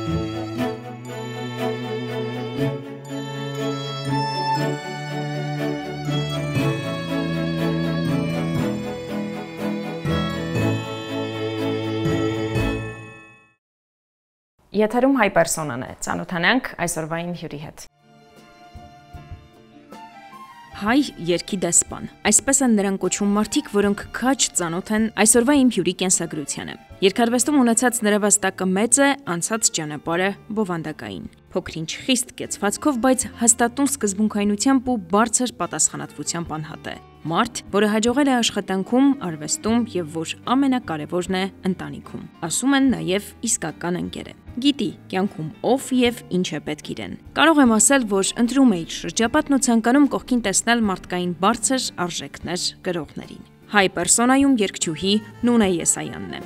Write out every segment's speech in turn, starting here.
Եթերում հայ պերսոնան է, ծանոթանանք այսօրվային հյուրի հետ։ Հայ երգի դեսպան, այսպես են նրան կոչում մարդիկ, որոնք քաջ ծանոթ են այսօրվա իմ հյուրի կենսագրությանը։ Երկարվեստում ունեցած նրա վաստակը մեծ է, անցած ճանապարհը բովանդակային։ Փոքրինչ խիստ կեցվածքով, բայց հաստատուն սկզբունքայնությամբ ու բարձր պատասխանատվությամբ անհատ է։ Մարդ, որը հաջողել է աշխատանքում, արվեստում եւ որ ամենակարևորն է ընտանիքում։ Ասում են նաեւ իսկական ընկեր է։ Գիտի կյանքում ով եւ ինչ է պետք իրեն։ Կարող եմ ասել, որ ընտրում է իր շրջապատն ու ցանկանում կողքին տեսնել մարդկային բարձր արժեքներ գրողներին։ Հայ պերսոնայում երգչուհի Նունե Եսայանն է։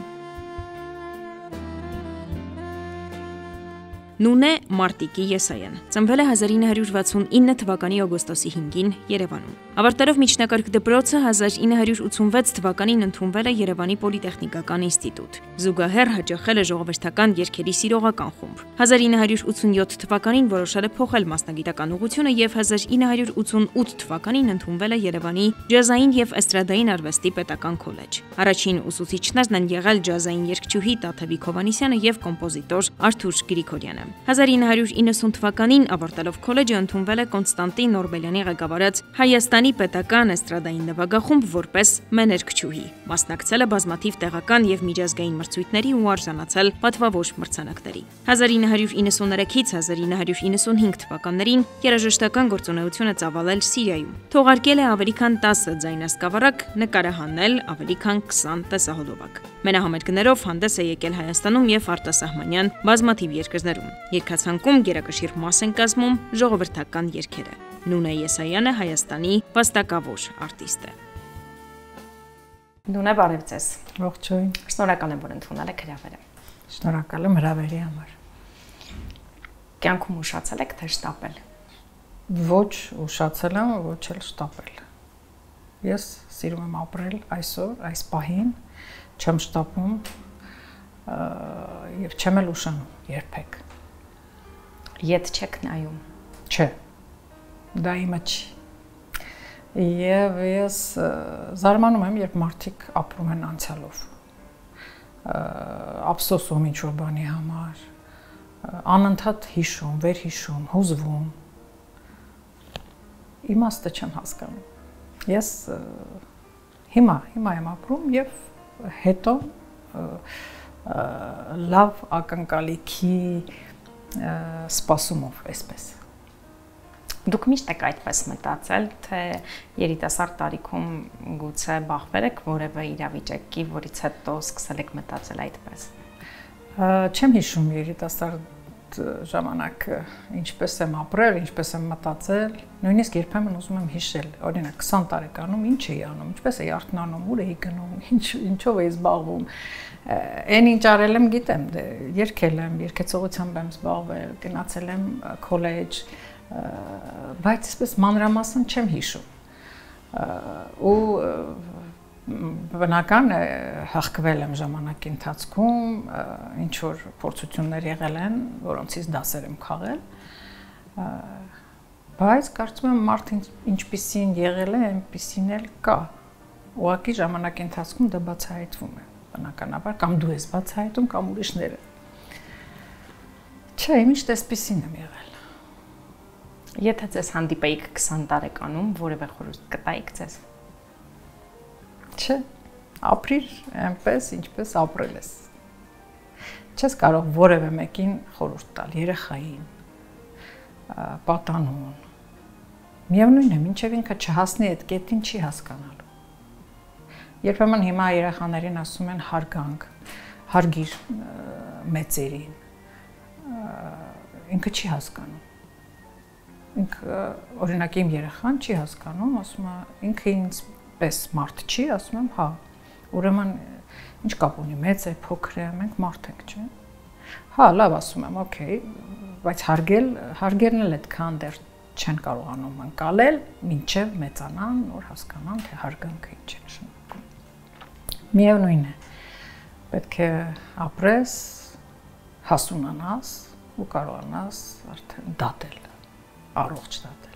Նունե Մարտիկի Եսայան ծնվել է 1969 թվականի օգոստոսի 5-ին Երևանում։ Ավարտելով միջնակարգ դպրոցը 1986 թվականին ընդունվել է Երևանի Պոլիտեխնիկական ինստիտուտ։ Զուգահեռ հաճախել է ժողովրդական երգերի սիրողական խումբ։ 1987 թվականին որոշել է փոխել մասնագիտական ուղղությունը եւ 1988 թվականին ընդունվել է Երևանի ջազային եւ էստրադային արվեստի պետական քոլեջ։ Առաջին ուսուցիչներն են եղել ջազային երգչուհի Տաթևիկ Հովհաննիսյանը եւ կոմպոզիտոր Արթուր Գրիգորյանը։ 1990 թվականին ավարտելով քոլեջը ընդունվել է Կոնստանտին Նորբելյանի ղեկավարած Հայաստանի պետական էստրադային նվագախումբ որպես մեներգչուհի։ Մասնակցել է բազմաթիվ տեղական եւ միջազգային մրցույթների ու արժանացել պատվավոր մրցանակների։ 1993-ից 1995 թվականներին երաժշտական գործունեություն է ծավալել Սիրիայում։ Թողարկել է ավելի քան 10 ձայնասկավառակ, նկարահանել ավելի քան 20 տեսահոլովակ։ Մենահամերգներով հանդես է եկել Հայաստանում եւ արտասահմանյան բազմաթիվ երկրներում։ Երգացանկում գերակշիռ մաս են կազմում ժողովրդական երգերը։ Նունե Եսայանը Հայաստանի վաստակավոր արտիստ է։ Նունե, բարև ձեզ։ Ողջույն։ Շնորհակալ եմ, որ ընդունել եք հրավերը։ Շնորհակալ եմ հրավերի համար։ Կյանքում ուշացել եք թե շտապել։ Ոչ ուշացել եմ, ոչ էլ շտապել։ Ես սիրում եմ ապրել այսօր, այս պահին, չեմ շտապում եւ չեմ էլ ուշանում երբեք։ Ետ չեք նայում։ Չէ։ Դա իմը չի։ Եվ ես զարմանում եմ, երբ մարդիկ ապրում են անցյալով։ Ափսոսում ինչ-որ բանի համար, անընդհատ հիշում, վերհիշում, հուզվում։ Իմաստը չեմ հասկանում։ Ես հիմա եմ ապրում եւ հետո լավ ակնկալիքի սպասումով, այսպես։ Դուք միշտ եք այդպես մտածել, թե երիտասարդ տարիքում գուցե բախվել եք որևէ իրավիճակի, որից հետո սկսել եք մտածել այդպես։ Չեմ հիշում երիտասարդ ժամանակը ինչպես եմ ապրել, ինչպես եմ մտածել, նույնիսկ երբեմն ուզում եմ հիշել, օրինակ 20 տարեկանում ինչ էի անում, ինչպես էի արթնանում, ուր էի գնում, ինչով էի զբաղվում։ Այն ինչ արել եմ գիտեմ, երգել եմ, երգեցողությամբ եմ զբաղվել, գնացել եմ քոլեջ, բայց այսպես մանրամասն չեմ հիշում։ Ու բնական է հաղկվել եմ ժամանակի ընթացքում, ինչ որ փորձություններ եղել են, որոնցից դասեր եմ քաղել, բայց կարծում եմ մարդը ինչպիսին եղել է, այնպիսին էլ կա։ Ուղղակի ժամանակի ընթացքում դա բացահայտվում է, բնականաբար, կամ դու ես բացահայտում, կամ ուրիշները։ Չէ, միշտ այսպիսին եմ եղել։ Եթե ձեզ հանդիպեիք 20 տարեկանում, որևէ խորհուրդ կտայիք ձեզ։ Չէ, ապրիր այնպես, ինչպես ապրել ես։ Չես կարող որևէ մեկին խորհուրդ տալ, երեխային, պատանուն։ Միևնույն է, մինչև ինքը չհասնի այդ կետին չի հասկանալու։ Երբեմն հիմա երեխաներին ասում են հարգանք, հարգիր մեծերին։ Ինքը չի հասկանում։ Ինքը օրինակ իմ երեխան չի հասկանում, ասում է ինքը ինձ պես մարդ չի, ասում եմ, հա, ուրեմն ինչ կապ ունի, մեծ է, փոքր է, մենք մարդ ենք, չէ՞։ Հա, լավ ասում եմ, օքեյ, բայց հարգելն էլ այդքան դեռ չեն կարողանում ընկալել, մինչև մեծանան, որ հասկանան, թե հարգանքը ինչ է նշանակում։ Միևնույն է, պետք է ապրես, հասունանաս, ու կարողանաս արդեն դատել, առողջ դատել։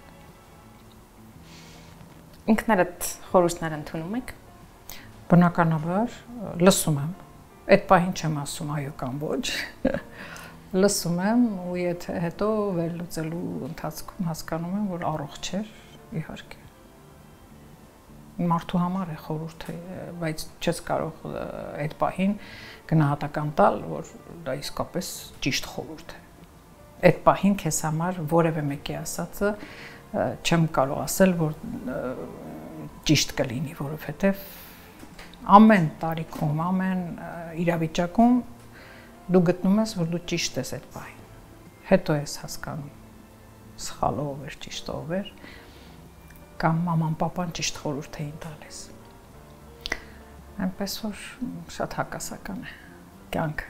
Ինքներդ խորհուրդներ ընդունում եք։ Բնականաբար լսում եմ։ Այդ պահին չեմ ասում այո կամ ոչ։ Լսում եմ ու եթե հետո վերլուծելու ընթացքում հասկանում եմ, որ առողջ էր, իհարկե։ Մարդու համար է խորհուրդը, բայց չես կարող այդ պահին գնահատական տալ, որ դա իսկապես ճիշտ խորհուրդ է։ Այդ պահին քեզ համար որևէ մեկի ասածը չեմ կարող ասել, որ ճիշտ կլինի, որովհետև ամեն տարիքում, ամեն իրավիճակում դու գտնում ես, որ դու ճիշտ ես այդ պահին։ Հետո ես հասկանում, սխալով էր, ճիշտով էր, կամ մաման, պապան ճիշտ խորհուրդ էին տալիս։ Այնպես որ շատ հակասական է կյանքը։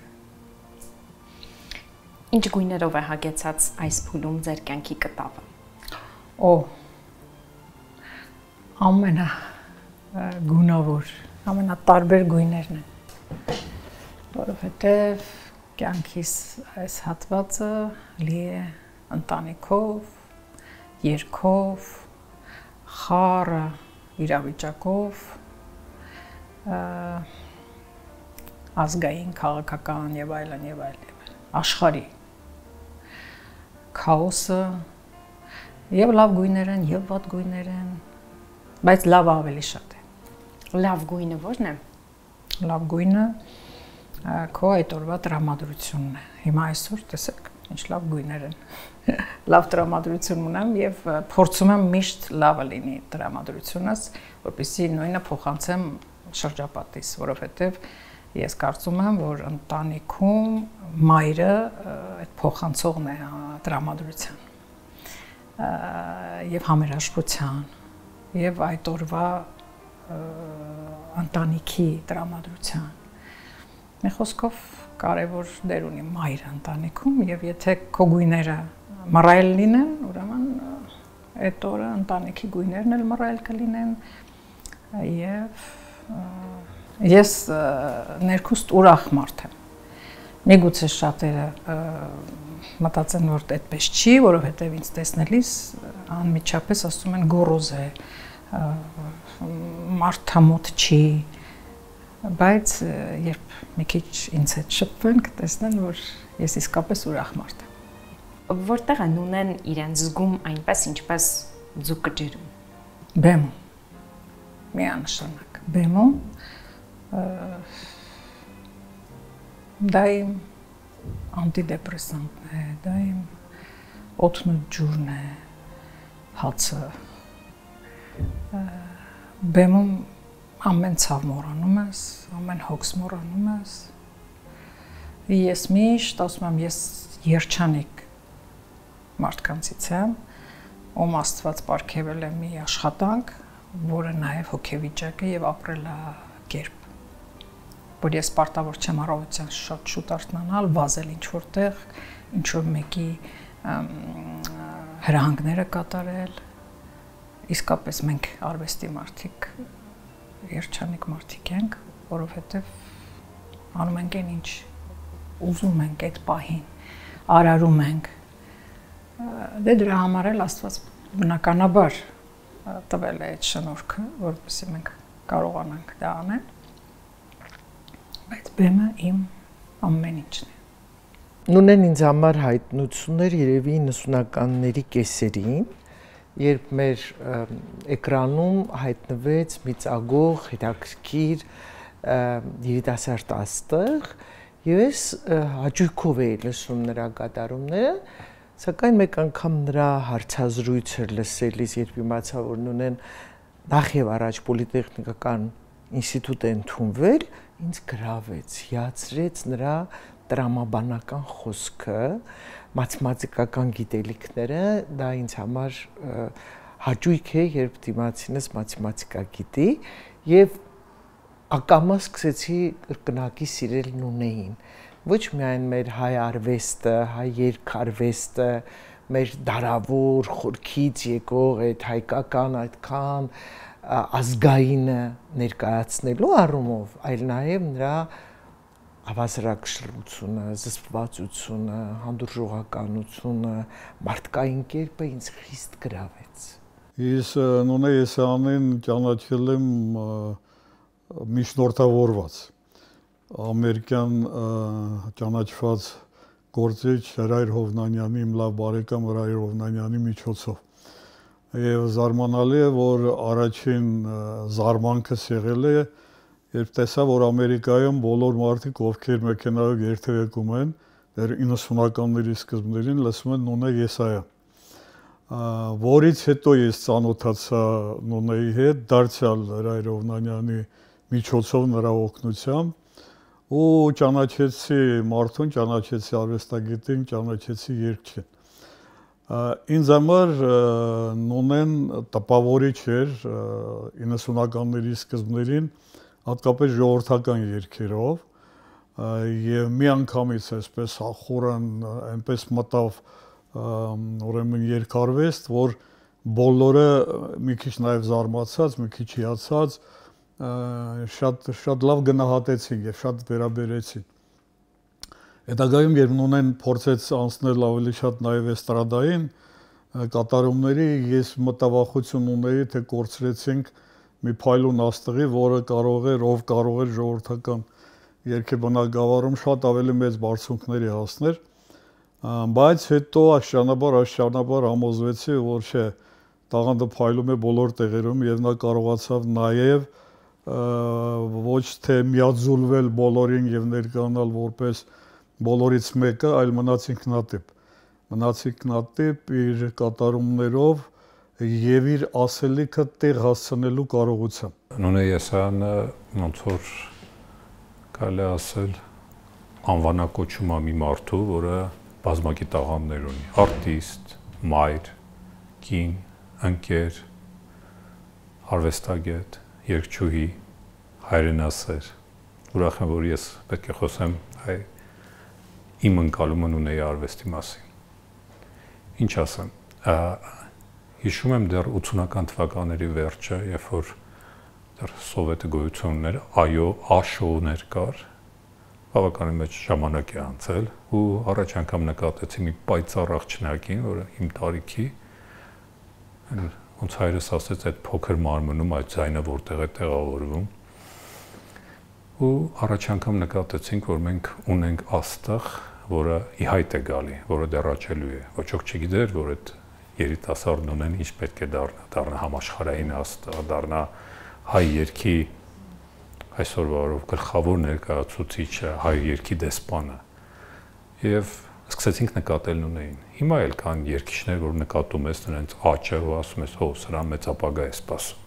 Ինչ գույներով է հագեցած այս փուլում ձեր կյանքի կտավը։ Ամենա գունավոր, ամենատարբեր գույներն են, որովհետև կյանքիս այս հատվածը լի է ընտանիքով, երգով, խառը իրավիճակով, ազգային, քաղաքական եւ այլն եւ այլն, աշխարհի քաոսը եւ լավ գույներ են եւ վատ գույներ են, բայց լավը ավելի շատ է։ Լավ գույնը ո՞րն է։ Լավ գույնը քո այդ օրվա տրամադրությունն է։ Հիմա այսօր տեսեք, ինչ լավ գույներ են։ Լավ տրամադրություն ունեմ եւ փորձում եմ միշտ լավը լինի տրամադրությունս, որպեսզի նույնը փոխանցեմ շրջապատիս, որովհետեւ ես կարծում եմ, որ ընտանիքում մայրը այդ փոխանցողն է տրամադրության եւ համերաշխության եւ այդ օրվա ընտանիքի տրամադրության։ Մի խոսքով կարևոր դեր ունի մայրը ընտանիքում եւ եթե քո գույները մռայլ լինեն, ուրեմն այդ օրը ընտանիքի գույներն էլ մռայլ կլինեն եւ ես ներքուստ ուրախ մարդ եմ։ Միգուցե շատերը մտածեն, որ այդպես չի, որովհետեւ ինձ տեսնելիս անմիջապես ասում են գոռոզ է, մարդամոտ չի, բայց երբ մի քիչ ինձ հետ շփվեն, կտեսնեն, որ ես իսկապես ուրախ մարդ եմ։ Որտեղ են ունեն իրեն զգում այնպես, ինչպես ձուկը ջրում։ Բեմում։ Միանշանակ բեմում դա իմ անտիդեպրեսանտն է, դա իմ օդն ու ջուրն է, հացը։ Բեմում ամեն ցավ մոռանում ես, ամեն հոգս մոռանում ես։ Ես միշտ ասում եմ, ես երջանիկ մարդկանցից եմ, ում Աստված պարգևել է մի աշխատանք, որը նաև հոգեվիճակ է եւ ապրելակերպ, որ ես պարտավոր չեմ առավոտյան շատ շուտ արթնանալ, վազել ինչ-որտեղ, ինչ-որ մեկի հրահանգները կատարել։ Իսկապես մենք արվեստի մարդիկ, երջանիկ մարդիկ ենք, որովհետեւ անում ենք այն ինչ ուզում ենք այդ պահին, արարում ենք։ Դե դրա համար էլ Աստված բնականաբար տվել է այդ շնորհքը, որովհետեւ մենք կարողանանք դա անել, բայց բեմը իմ ամեն ինչն է։ Նույնն ինձ համար հայտնություններ երևի 90-ականների կեսերին, երբ մեր էկրանում հայտնվեց մի ծագող, հետաքրքիր երիտասարդ աստղ, եւ ես հաճույքով էի լսում նրա կատարումները, սակայն մեկ անգամ նրա հարցազրույցը լսելիս, երբ իմացա, որ նույնն նախ եւ առաջ պոլիտեխնիկական ինստիտուտ է ընդունվել, ինձ գրավեց, հիացրեց նրա տրամաբանական խոսքը, մաթեմատիկական գիտելիքները, դա ինձ համար հաճույք է, երբ դիմացինս մաթեմատիկա գիտի, եւ ակամա սկսեցի կրկնակի սիրել Նունեին, ոչ միայն մեր հայ արվեստը, հայ երգարվեստը, մեր դարավոր խորքից եկող այդ հայկական այդքան ազգայինը ներկայացնելու առումով, այլ նաև նրա հավասարակշռությունը, զսպվածությունը, հանդուրժողականությունը, մարդկային կերպը ինձ խիստ գրավեց։ Ես Նոնե Եսայանին ճանաչել եմ միջնորդավորված ամերիկյան ճանաչված գործիչ Հրայր Հովնանյանի, իմ լավ բարեկամ Հրայր Հովնանյանի միջոցով։ Եվ զարմանալի է, որ առաջին զարմանքս եղել է, երբ տեսա, որ Ամերիկայում բոլոր մարդիկ, ովքեր մեքենայով երթևեկում են, դեռ 90-ականների սկզբներին լսում են Նոնե Եսայան, որից հետո ես ծանոթացա Նոնեի հետ, դարձյալ Հրայր Հովնանյանի միջոցով նրա օգնությամբ ու ճանաչեցի մարդուն, ճանաչեցի արվեստագետին, ճանաչեցի երգչին։ Ինձ համար Նոնեն տպավորիչ էր 90-ականների սկզբներին, հատկապես ժողովրդական երգերով, եւ մի անգամից այսպես խորան այնպես մտավ ուրեմն երգարվեստ, որ բոլորը մի քիչ նաև զարմացած, մի քիչ հիացած, շատ լավ գնահատեցին եւ շատ վերաբերեցին։ Հետագայում երբ Նոնեն փորձեց անցնել ավելի շատ նաև էստրադային կատարումների, ես մտավախություն ունեի, թե կորցրեցինք մի փայլուն աստղի, որը կարող էր ժողովրդական երգեբնագավառում շատ ավելի մեծ բարձունքների հասնել, բայց հետո աշճանաբար համոզվեցի, որ չէ, տաղանդը փայլում է բոլոր տեղերում եւ նա կարողացավ նաև ոչ թե միաձուլվել բոլորին եւ ներկայանալ որպես բոլորից մեկը, այլ մնաց ինքնատիպ իր կատարումներով եւ իր ասելիքը տեղ հասցնելու կարողությամբ։ Նոնե Եսայանը ոնց որ կարելի ասել անվանակոչում է մի մարդու, որը բազմակի տաղանդներ ունի, արտիստ, մայր, կին, ընկեր, արվեստագետ, երգչուհի, հայրենասեր։ Ուրախ եմ, որ ես պետք է խոսեմ իմ ընկալումը Նոնեի արվեստի մասին։ Ինչ ասեմ, հիշում եմ դեռ 80-ական թվականների վերջը, երբ որ դեռ սովետը գոյություն ուներ, այո, աշոուներ կար, բավականին մեծ ժամանակ է անցել ու առաջ անգամ նկատեցի մի պայծառ աղջնակին, որը իմ տարիքի, ոնց հայրս ասեց, այդ փոքր մարմնում այդ ձայնը որտեղ է տեղավորվում, ու առաջ անգամ նկատեցինք, որ մենք ունենք աստղ, որը ի հայտ է գալի, որը դեռ աճելու է, ոչ ոք չգիտեր, որ այդ երիտասարդ Նոնեն ինչ պետք է դառնա համաշխարհային աստղ, դառնա հայ երգի այսօրվա օրով գլխավոր ներկայացուցիչը, հայ երգի դեսպանը եւ սկսեցինք նկատել Նոնեին։ Հիմա էլ կան երգիչներ, որ նկատում ես նրանց աճը ու ասում ես, հո, սրա մեծ ապագա է սպասում։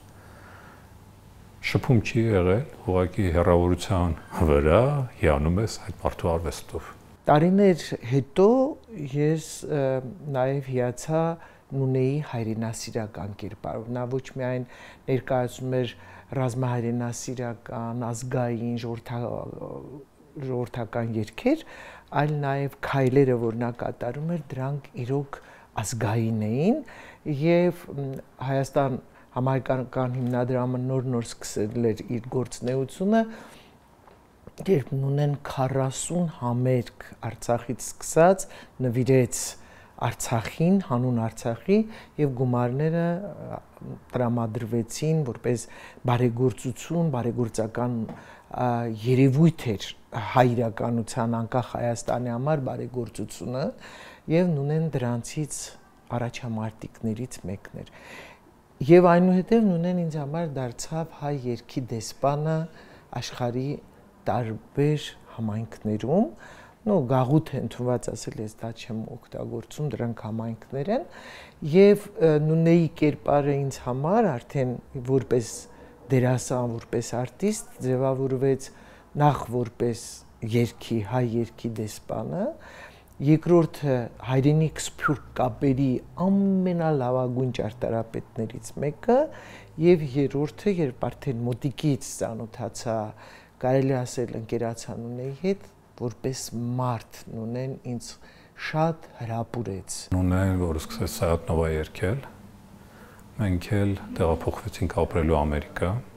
Շփում չի եղել, ուղղակի հեռավորության վրա հիանում ես այդ մարդու արվեստով։ Տարիներ հետո ես նաև հիացա Նոնեի հայրենասիրական կերպարով։ Նա ոչ միայն ներկայացնում էր ռազմահայրենասիրական, ազգային, ժողովրդական երգեր, այլ նաև քայլերը, որ նա կատարում էր, դրանք իրոք ազգային էին եւ Հայաստան համահայկական հիմնադրամը նոր սկսել էր իր գործունեությունը, երբ Նոնեն 40 համերգ Արցախից սկսած նվիրեց Արցախին, հանուն Արցախի եւ գումարները տրամադրվեցին որպես բարեգործություն, բարեգործական երևույթ էր հայ իրականության անկախ Հայաստանի համար բարեգործությունը եւ Նոնեն դրանցից առաջամարտիկներից մեկն էր։ Եվ այնուհետև Նոնեն ինձ համար դարձավ հայ երգի դեսպանը աշխարհի տարբեր համայնքներում, գաղութ է ընդունված ասել, ես դա չեմ օգտագործում, դրանք համայնքներ են, եւ Նոնեի կերպարը ինձ համար արդեն որպես դերասան, որպես արտիստ ձևավորվեց նախ որպես երգի, հայ երգի դեսպանը, երկրորդը հայրենիք սփյուռք կապերի ամենալավագույն ճարտարապետներից մեկը եւ երրորդը, երբ արդեն մոտիկից ծանոթացա, կարելի ասել ընկերացա Նոնեի հետ, որպես մարդ Նոնեն ինձ շատ հրապուրեց։ Նոնեն, որ սկսեց Սայաթ Նովա երգել, մենք էլ տեղափոխվեցինք ապրելու Ամերիկա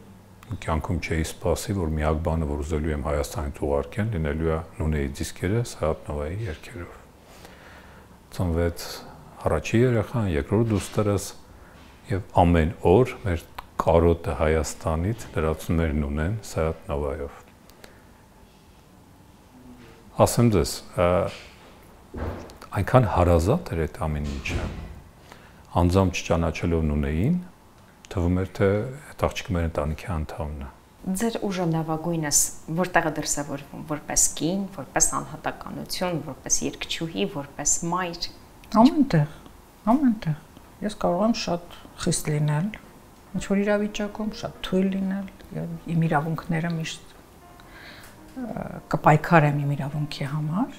կյանքում չէի սպասի, որ միակ բանը, որ ուզելու եմ Հայաստանից ուղարկեն, լինելու է Նունեի դիսկերը Սայաթ Նովայի երգերով։ Ծնվեց առաջի երեխան, երկրորդ դուստերս եւ ամեն օր մեր կարոտը Հայաստանից լրացնում էր Նունեն Սայաթ Նովայով։ Ասեմ ձեզ, այնքան հարազատ էր այդ ամեն ինչը։ Անձամբ չճանաչելով Նունեին, թվում էր թե այդ աղջիկը մեր ընտանիքի անդամն է։ Ձեր ուժը լավագույնս որտեղ է դրսևորվում, որպես կին, որպես անհատականություն, որպես երգչուհի, որպես մայր։ Ամենտեղ։ Ես կարող եմ շատ խիստ լինել, ինչ որ իրավիճակում շատ թույլ լինել, իմ իրավունքները միշտ կպայքարեմ իմ իրավունքի համար։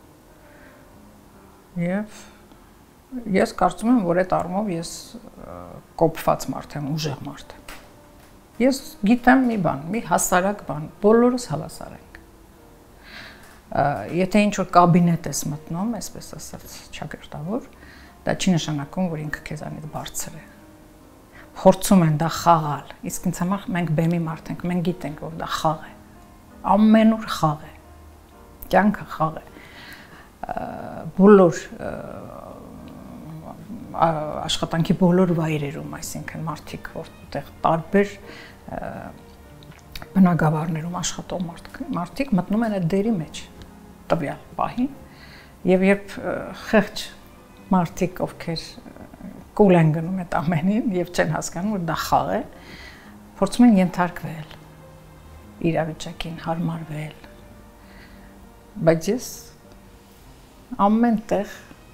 Եվ ես կարծում եմ, որ այդ առումով ես կոփված մարդ եմ, ուժեղ մարդ եմ։ Ես գիտեմ մի բան, մի հասարակ բան, բոլորս հավասար ենք։ Եթե ինչ-որ կաբինետ ես մտնում, այսպես ասած, ճակերտավոր, դա չի նշանակում, որ ինքը քեզանից բարձր է։ Փորձում են դա խաղալ, իսկ ինձ համար մենք բեմի մարդ ենք, մենք գիտենք, որ դա խաղ է։ Ամենուր խաղ է։ Կյանքը խաղ է։ Բոլոր աշխատանքի բոլոր վայրերում, այսինքն մարդիկ, որտեղ տարբեր բնակավարներում աշխատող մարդիկ մտնում են այդ դերի մեջ տվյալ պահին, եւ երբ խեղճ մարդիկ, ովքեր կուլ են գնում այդ ամենին եւ չեն հասկանում, որ դա խաղ է, փորձում են ենթարկվել իրավիճակին, հարմարվել, բայց ես ամենտեղ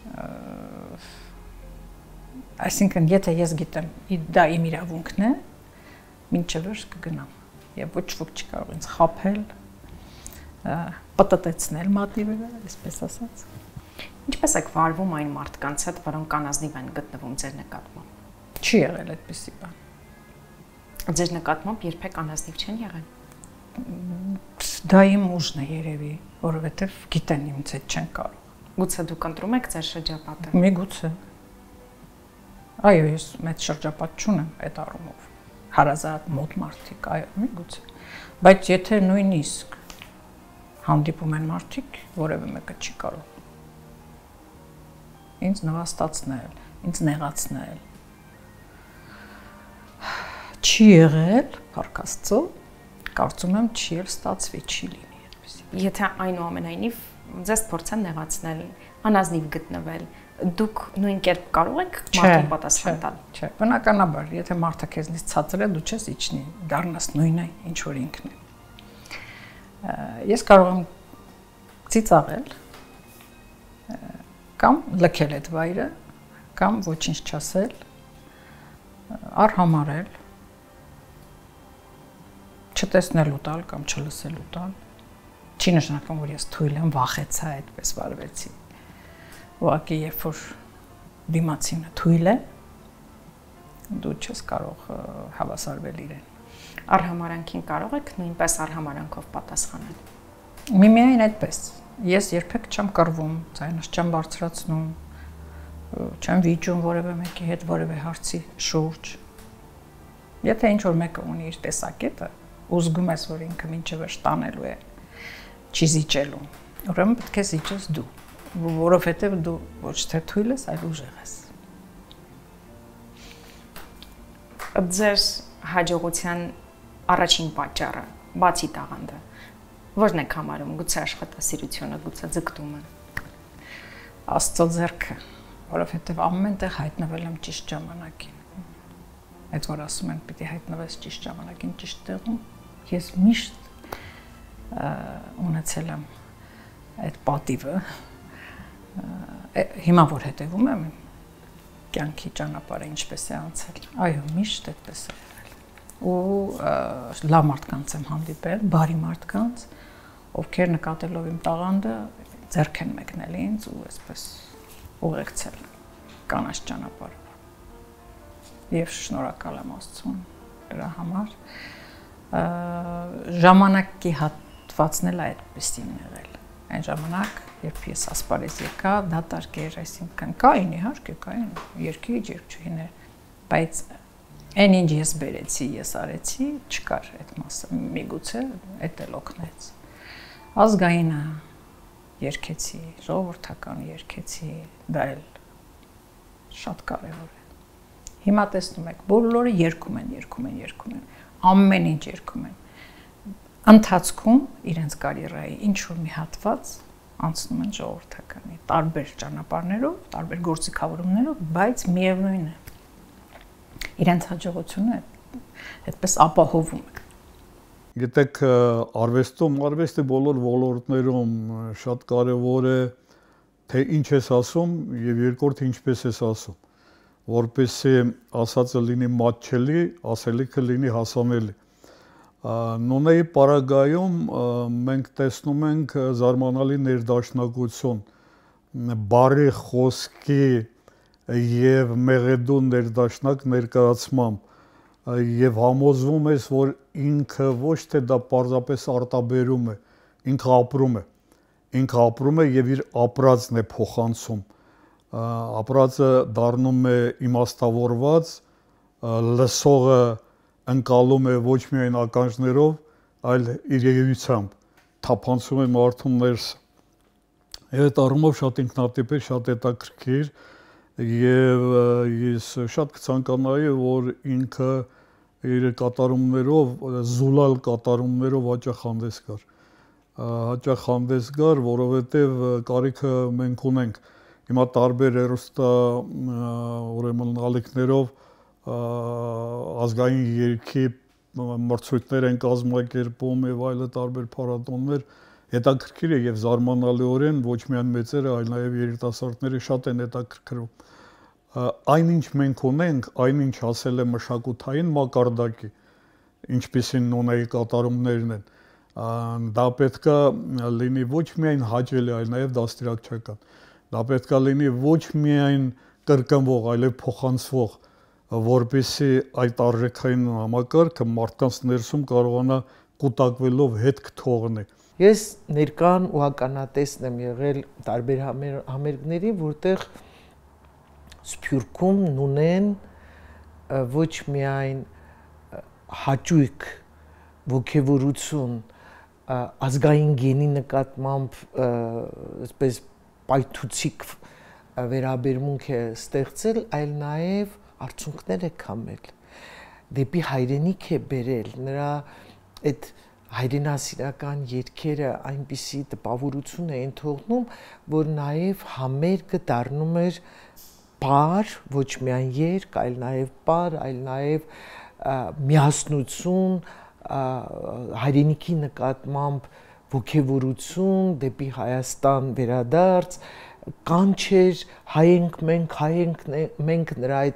այսինքն եթե ես գիտեմ դա իմ իրավունքն է, մինչև վերջ կգնամ եւ ոչ ոք չի կարող ինձ խաբել, պտտեցնել մատի վրա, այսպես ասած։ Ինչպես եք վարվում այն մարդկանց հետ, որոնք անազնիվ են գտնվում ձեր նկատմամբ։ Չի եղել այդպիսի բան։ Ձեր նկատմամբ երբեք անազնիվ չեն եղել։ Դա իմ ուժն է երևի, որովհետեւ գիտեն ինձ հետ չեն կարող։ Գուցե դուք ընտրում եք ձեր շրջապատը։ Միգուցե։ Այո, ես մեծ շրջապատ չունեմ այդ առումով։ Հարազատ մոտ մարդիկ, այո, միգուցե։ Բայց եթե նույնիսկ հանդիպում են մարդիկ, որևէ մեկը չի կարող ինձ նվաստացնել, ինձ նեղացնել։ Չի եղել, Փառք Աստծո, կարծում եմ չի էլ ստացվի, չի լինի այդպեսի։ Եթե այնուամենայնիվ ձեզ փորձեն նեղացնել, անազնիվ գտնվել, դուք նույն կերպ կարող եք մարդուն պատասխան տալ։ Չէ, բնականաբար, եթե մարդը քեզնից ցածր է, դու չես իջնի, դառնաս նույնը, ինչ որ ինքն է։ Ես կարող եմ ծիծաղել, կամ լքել այդ վայրը, կամ ոչինչ չասել, արհամարել, չտեսնելու տալ կամ չլսելու տալ։ Չի նշանակում, որ ես թույլ եմ, վախեցա, այդպես վարվեցի։ Ուղղակի երբ որ դիմացինը թույլ է, դու չես կարող հավասարվել իրեն։ Արհամարանքին կարող եք նույնպես արհամարանքով պատասխանել։ Միմիայն այդպես։ Ես երբեք չեմ կռվում, ձայնս չեմ բարձրացնում, չեմ վիճում որևէ մեկի հետ որևէ հարցի շուրջ։ Եթե ինչ որ մեկը ունի իր տեսակետը, ու զգում ես, որ ինքը մինչև վերջ տանելու է, չի զիջելու, ուրեմն պետք է զիջես դու, որովհետև դու ոչ թե թույլ ես, այլ ուժեղ ես։ Ձեր հաջողության առաջին պատճառը, բացի տաղանդը, ո՞րն եք համարում, գուցե աշխատասիրությունը, գուցե ձգտումը։ Աստծո ձեռքը, որովհետև ամենտեղ հայտնվել եմ ճիշտ ժամանակին։ Այդ որ ասում են, պիտի հայտնվես ճիշտ ժամանակին, ճիշտ տեղում, ես միշտ ունեցել եմ այդ պատիվը, հիմա որ հետևում եմ կյանքի ճանապարհը ինչպես է անցել, այո, միշտ այդպես է եղել։ Ու լավ մարդկանց եմ հանդիպել, բարի մարդկանց, ովքեր նկատելով իմ տաղանդը ձեռք են մեկնել ինձ ու այսպես ուղեկցել կանաչ ճանապարհով։ Եվ շնորհակալ եմ Աստծուն դրա համար։ Ժամանակի հատվածն էլ այդպեսին եղել։ Այն ժամանակ, երբ ես ասպարեզ եկա, դատարկ էր, այսինքն կային իհարկե, կային երկիչ, երկչուհիներ, բայց Այն ինչ ես բերեցի, ես արեցի, չկար այդ մասը, միգուցե էդ էլ օգնեց։ Ազգայինը երգեցի, ժողովրդական երգեցի, դա էլ շատ կարևոր է։ Հիմա տեսնում եք, բոլորը երգում են, ամեն ինչ երգում են։ Ընթացքում իրենց կարիերայի ինչ որ մի հատված անցնում են ժողովրդականի, տարբեր ճանապարհներով, տարբեր գործիքավորումներով, բայց միևնույն է։ Իրենց հաջողությունը այդպես ապահովում է։ Գիտեք, արվեստի բոլոր ոլորտներում շատ կարևոր է թե ինչ ես ասում եւ երկրորդը ինչպես ես ասում, որպեսզի ասածը լինի մատչելի, ասելիքը լինի հասանելի։ Նոնեի պարագայում մենք տեսնում ենք զարմանալի ներդաշնակություն, բարի խոսքի եւ մեղեդու ներդաշնակ ներկայացմամբ եւ համոզվում ես, որ ինքը ոչ թե դա պարզապես արտաբերում է, ինքը ապրում է եւ իր ապրածն է փոխանցում, ապրածը դառնում է իմաստավորված, լսողը ընկալում է ոչ միայն ականջներով, այլ իր եյությամբ, թափանցում է մարդու ներսը։ Եվ այդ առումով շատ ինքնատիպ է, շատ հետաքրքիր եւ ես շատ կցանկանայի, որ ինքը իր կատարումներով, զուլալ կատարումներով հաճախ հանդես գար, որովհետեւ կարիքը մենք ունենք հիմա տարբեր հեռուստա ուրեմն ալիքներով ազգային երգի մրցույթներ են կազմակերպում եւ այլ տարբեր փառատոներ, հետաքրքիր է եւ զարմանալիորեն ոչ միայն մեծերը, այլ նաեւ երիտասարդները շատ են հետաքրքրում։ Այնինչ մենք ունենք, այնինչ ասել է մշակութային մակարդակի, ինչպիսին նոնայի կատարումներն են, դա պետքա լինի ոչ միայն հաճելի, այլ նաեւ դաստիարակչական։ Դա պետքա լինի ոչ միայն կրկնվող, այլև փոխանցվող, որպեսզի այդ արժեքային համակարգը մարդկանց ներսում կարողանա կուտակվելով հետք թողնի։ Ես ներկան ու ականատեսն եմ եղել տարբեր համերգների, որտեղ Սփյուռքում նունեն ոչ միայն հաճույք, ոգևորություն, ազգային գենի նկատմամբ այսպես պայթուցիկ վերաբերմունք է ստեղծել, այլ նաև արդյունքներ է կամել, դեպի հայրենիք է բերել, նրա այդ հայրենասիրական երգերը այնպիսի տպավորություն էին թողնում, որ նաև համերգը դառնում էր պար, ոչ միայն երգ, այլ նաև պար, այլ նաև միասնություն, հայրենիքի նկատմամբ ոգևորություն, դեպի Հայաստան վերադարձ, կանչեր, հայենք մենք նրա այդ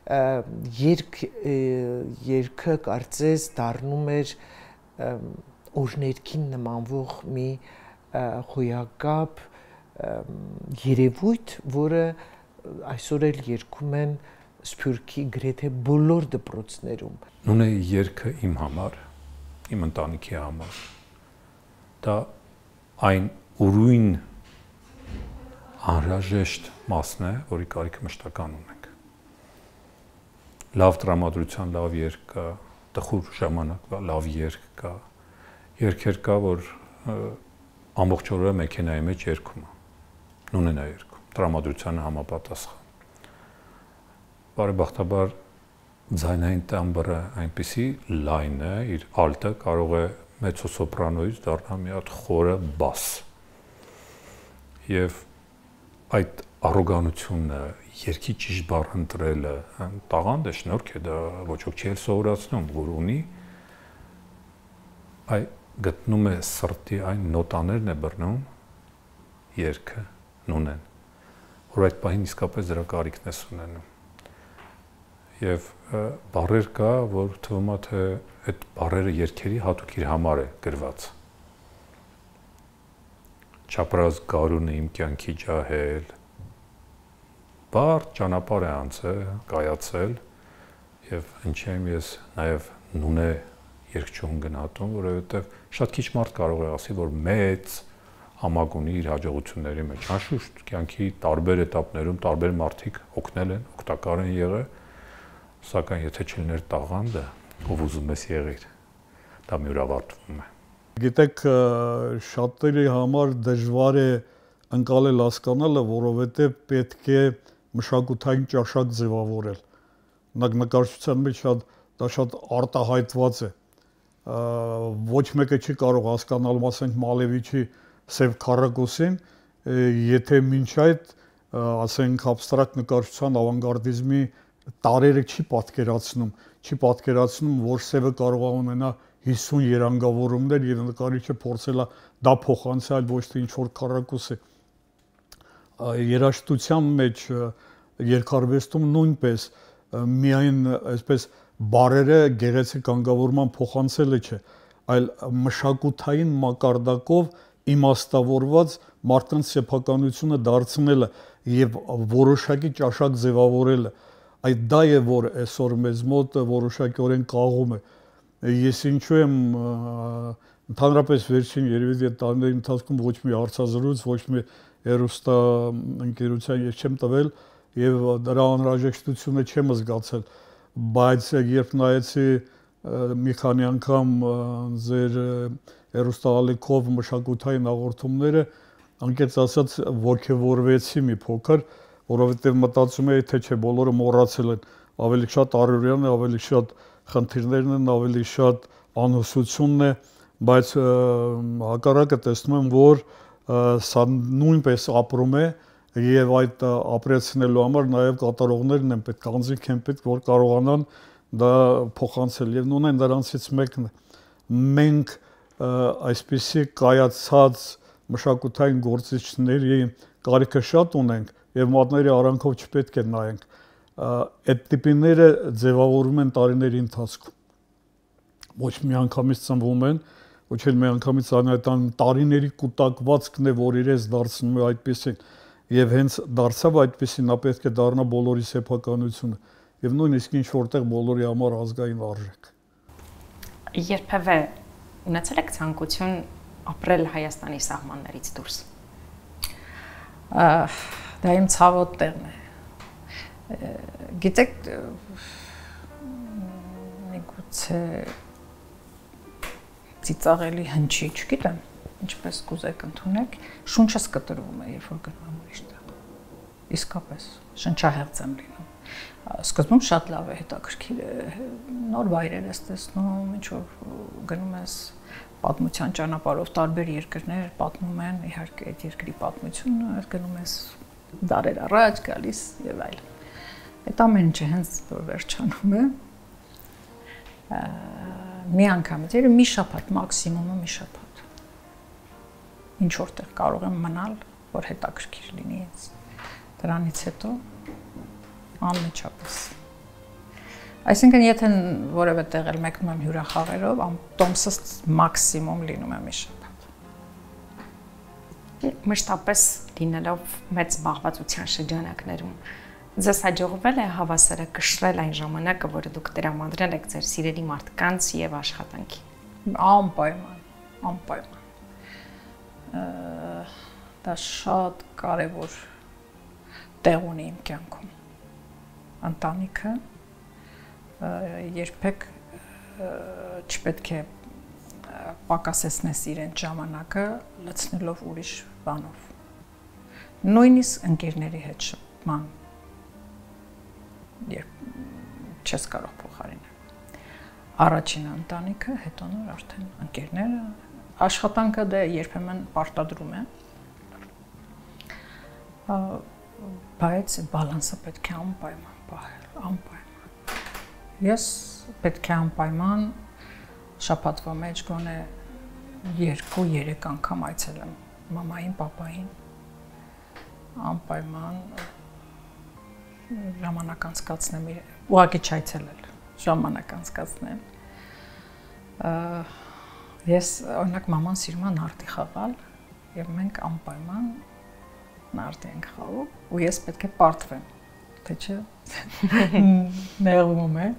երգը կարծես դառնում էր օրներքին նմանվող մի հոյակապ երևույթ, որը այսօր էլ երգում են Սփյուռքի գրեթե բոլոր դպրոցներում։ Նունեի երգը իմ համար, իմ ընտանիքի համար, դա այն ուրույն անհրաժեշտ մասն է, որի կարիքը մշտական ունենք։ Լավ տրամադրության լավ երգ կա, տխուր ժամանակվա լավ երգ կա, երգեր կա, որ ամբողջ օրը մեքենայի մեջ երգում է, նունեն է երգում, տրամադրությանը համապատասխան։ Բարեբախտաբար ձայնային տեմբրը այնպիսի լայն է, իր ալտը կարող է մեծոսոպրանոից դառնալ մի հատ խորը բաս։ Եվ այդ առոգանությունը, երգի ճիշտ բառ ընտրելը, տաղանդ է, շնորհք է, դա ոչ ոք չի էլ սովորացնում, որ ունի, գտնում է սրտի այն նոտաներն է բռնում երգը, նունեն, որ այդ պահին իսկապես դրա կարիքն է ունենում։ Եվ բառեր կա, որ թվում է, թե այդ բառերը երգերի հատուկ իր համար է գրված։ Չապրազ գարունը իմ կյանքի ջահել, բարդ ճանապարհ է անցել, կայացել, եւ ինչի եմ ես նաեւ նունե երգչուհուն գնահատում, որովհետեւ շատ քիչ մարդ կարող է ասի, որ մեծ համակ ունի իր հաջողությունների մեջ։ Անշուշտ կյանքի տարբեր էտապներում տարբեր մարդիկ օգնել են, օգտակար են եղել, Սակայն եթե չլիներ տաղանդը, ով ուզում ես եղիր, դա մի օր ավարտվում է։ Գիտեք, շատերի համար դժվար է ընկալել հասկանալը, որովհետև պետք է մշակութային ճաշակ ձևավորել։ Նկարչության մեջ դա շատ արտահայտված է։ Ոչ մեկը չի կարող հասկանալ, ասենք Մալևիչի Սև քառակուսին, եթե մինչ այդ, ասենք абստրակտ նկարչության ավանգարդիզմի տարերը չի պատկերացնում, որ Սևը կարող է ունենա 50 երանգավորումներ եւ նկարիչը փորձել է դա փոխանցել ոչ թե ինչ-որ քառակուսի։ Երաժշտության մեջ երկարվեստում նույնպես միայն այսպես բարերը գեղեցիկ անգավորման փոխանցելը չէ, այլ մշակութային մակարդակով իմաստավորված մարդկանց սեփականությունը դարձնելը եւ որոշակի ճաշակ ձևավորելը, այդ դա է որ այսօր մեզ մոտ որոշակիորեն կաղում է։ Ես ինչու եմ ընդհանրապես վերջին երևի տարիների ընթացքում ոչ մի հարցազրույց, ոչ մի հեռուստա ընկերության ես չեմ տվել եւ դրա անհրաժեշտությունը չեմ զգացել, բայց երբ նայեցի մի քանի անգամ ձեր հեռուստաալիքով մշակութային հաղորդումները, անկեղծ ասած ոգևորվեցի մի փոքր, որովհետեւ մտածում էի թե չէ բոլորը մոռացել են, ավելի շատ առօրյան է, ավելի շատ խնդիրներն են, ավելի շատ անհուսությունն է, բայց հակառակը տեսնում եմ, որ սա նույնպես ապրում է եւ այդ ապրեցնելու համար նաեւ կատարողներն են պետք, անձինք են պետք, որ կարողանան դա փոխանցել եւ նույնն դրանցից մեկն է։ Մենք այսպիսի կայացած մշակութային գործիչների կարիքը շատ ունենք եւ մատների արանքով չպետք է նայենք։ Այդ տիպիները ձևավորվում են տարիների ընթացքում։ Ոչ մի անգամից ծնվում են, ոչ էլ մի անգամից անհայտան տարիների կուտակվածքն է, որ իրենց դարձնում է այդպեսին, եւ հենց դարձավ այդպեսին, նա պետք է դառնա բոլորի սեփականությունը եւ նույնիսկ ինչ որտեղ բոլորի համար ազգային արժեք։ Երբևէ ունեցել եք ցանկություն ապրել Հայաստանի սահմաններից դուրս։ Դա իմ ցավոտ տեղն է։ Գիտեք, միգուցե ծիծաղելի հնչի, չգիտեմ, ինչպես կուզեք ընդունեք, շունչս կտրվում է, երբ որ գնում եմ ուրիշ տեղ։ Իսկապես, շնչահեղձ եմ լինում։ Սկզբում շատ լավ է, հետաքրքիր է, նոր վայրեր ես տեսնում, ինչ որ գնում ես պատմության ճանապարհով տարբեր երկրներ պատմում են, իհարկե այդ երկրի պատմությունը, գնում ես դարեր առաջ գալիս եւ այլն։ Այդ ամեն ինչը հենց որ վերջանում է, մի անգամից, մի շաբաթ, մաքսիմումը մի շաբաթ։ Ինչ որտեղ կարող եմ մնալ, որ հետաքրքիր լինի ինձ։ Դրանից հետո անմիջապես։ Այսինքն, եթե որևէ տեղ էլ մեկնում եմ հյուրախաղերով, տոմսս մաքսիմում լինում է մի շաբաթ։ Մշտապես լինելով մեծ զբաղվածության շրջանակներում, ձեզ հաջողվել է հավասարը կշռել այն ժամանակը, որը դուք տրամադրել եք ձեր սիրելի մարդկանց եւ աշխատանքի։ Անպայման։ Դա շատ կարևոր տեղ ունի իմ կյանքում։ Ընտանիքը երբեք չպետք է պակասեցնես իրեն ժամանակը լցնելով ուրիշ բանով։ Նույնիսկ ընկերների հետ շփման երբ չես կարող փոխարինել։ Առաջինը ընտանիքը, հետո նոր արդեն ընկերները, աշխատանքը դե երբեմն պարտադրում է։ Բայց բալանսը պետք է անպայման պահել, անպայման։ Ես պետք է անպայման շաբաթվա մեջ գոնե 2-3 անգամ այցելեմ մամային, պապային, անպայման ժամանակ անցկացնեմ, ուղղակի չայցելել, ժամանակ անցկացնել։ Ես օրինակ մաման սիրում է նարդի խաղալ եւ մենք անպայման նարդի ենք խաղում ու ես պետք է պարտվեմ, թե չէ նեղվում է։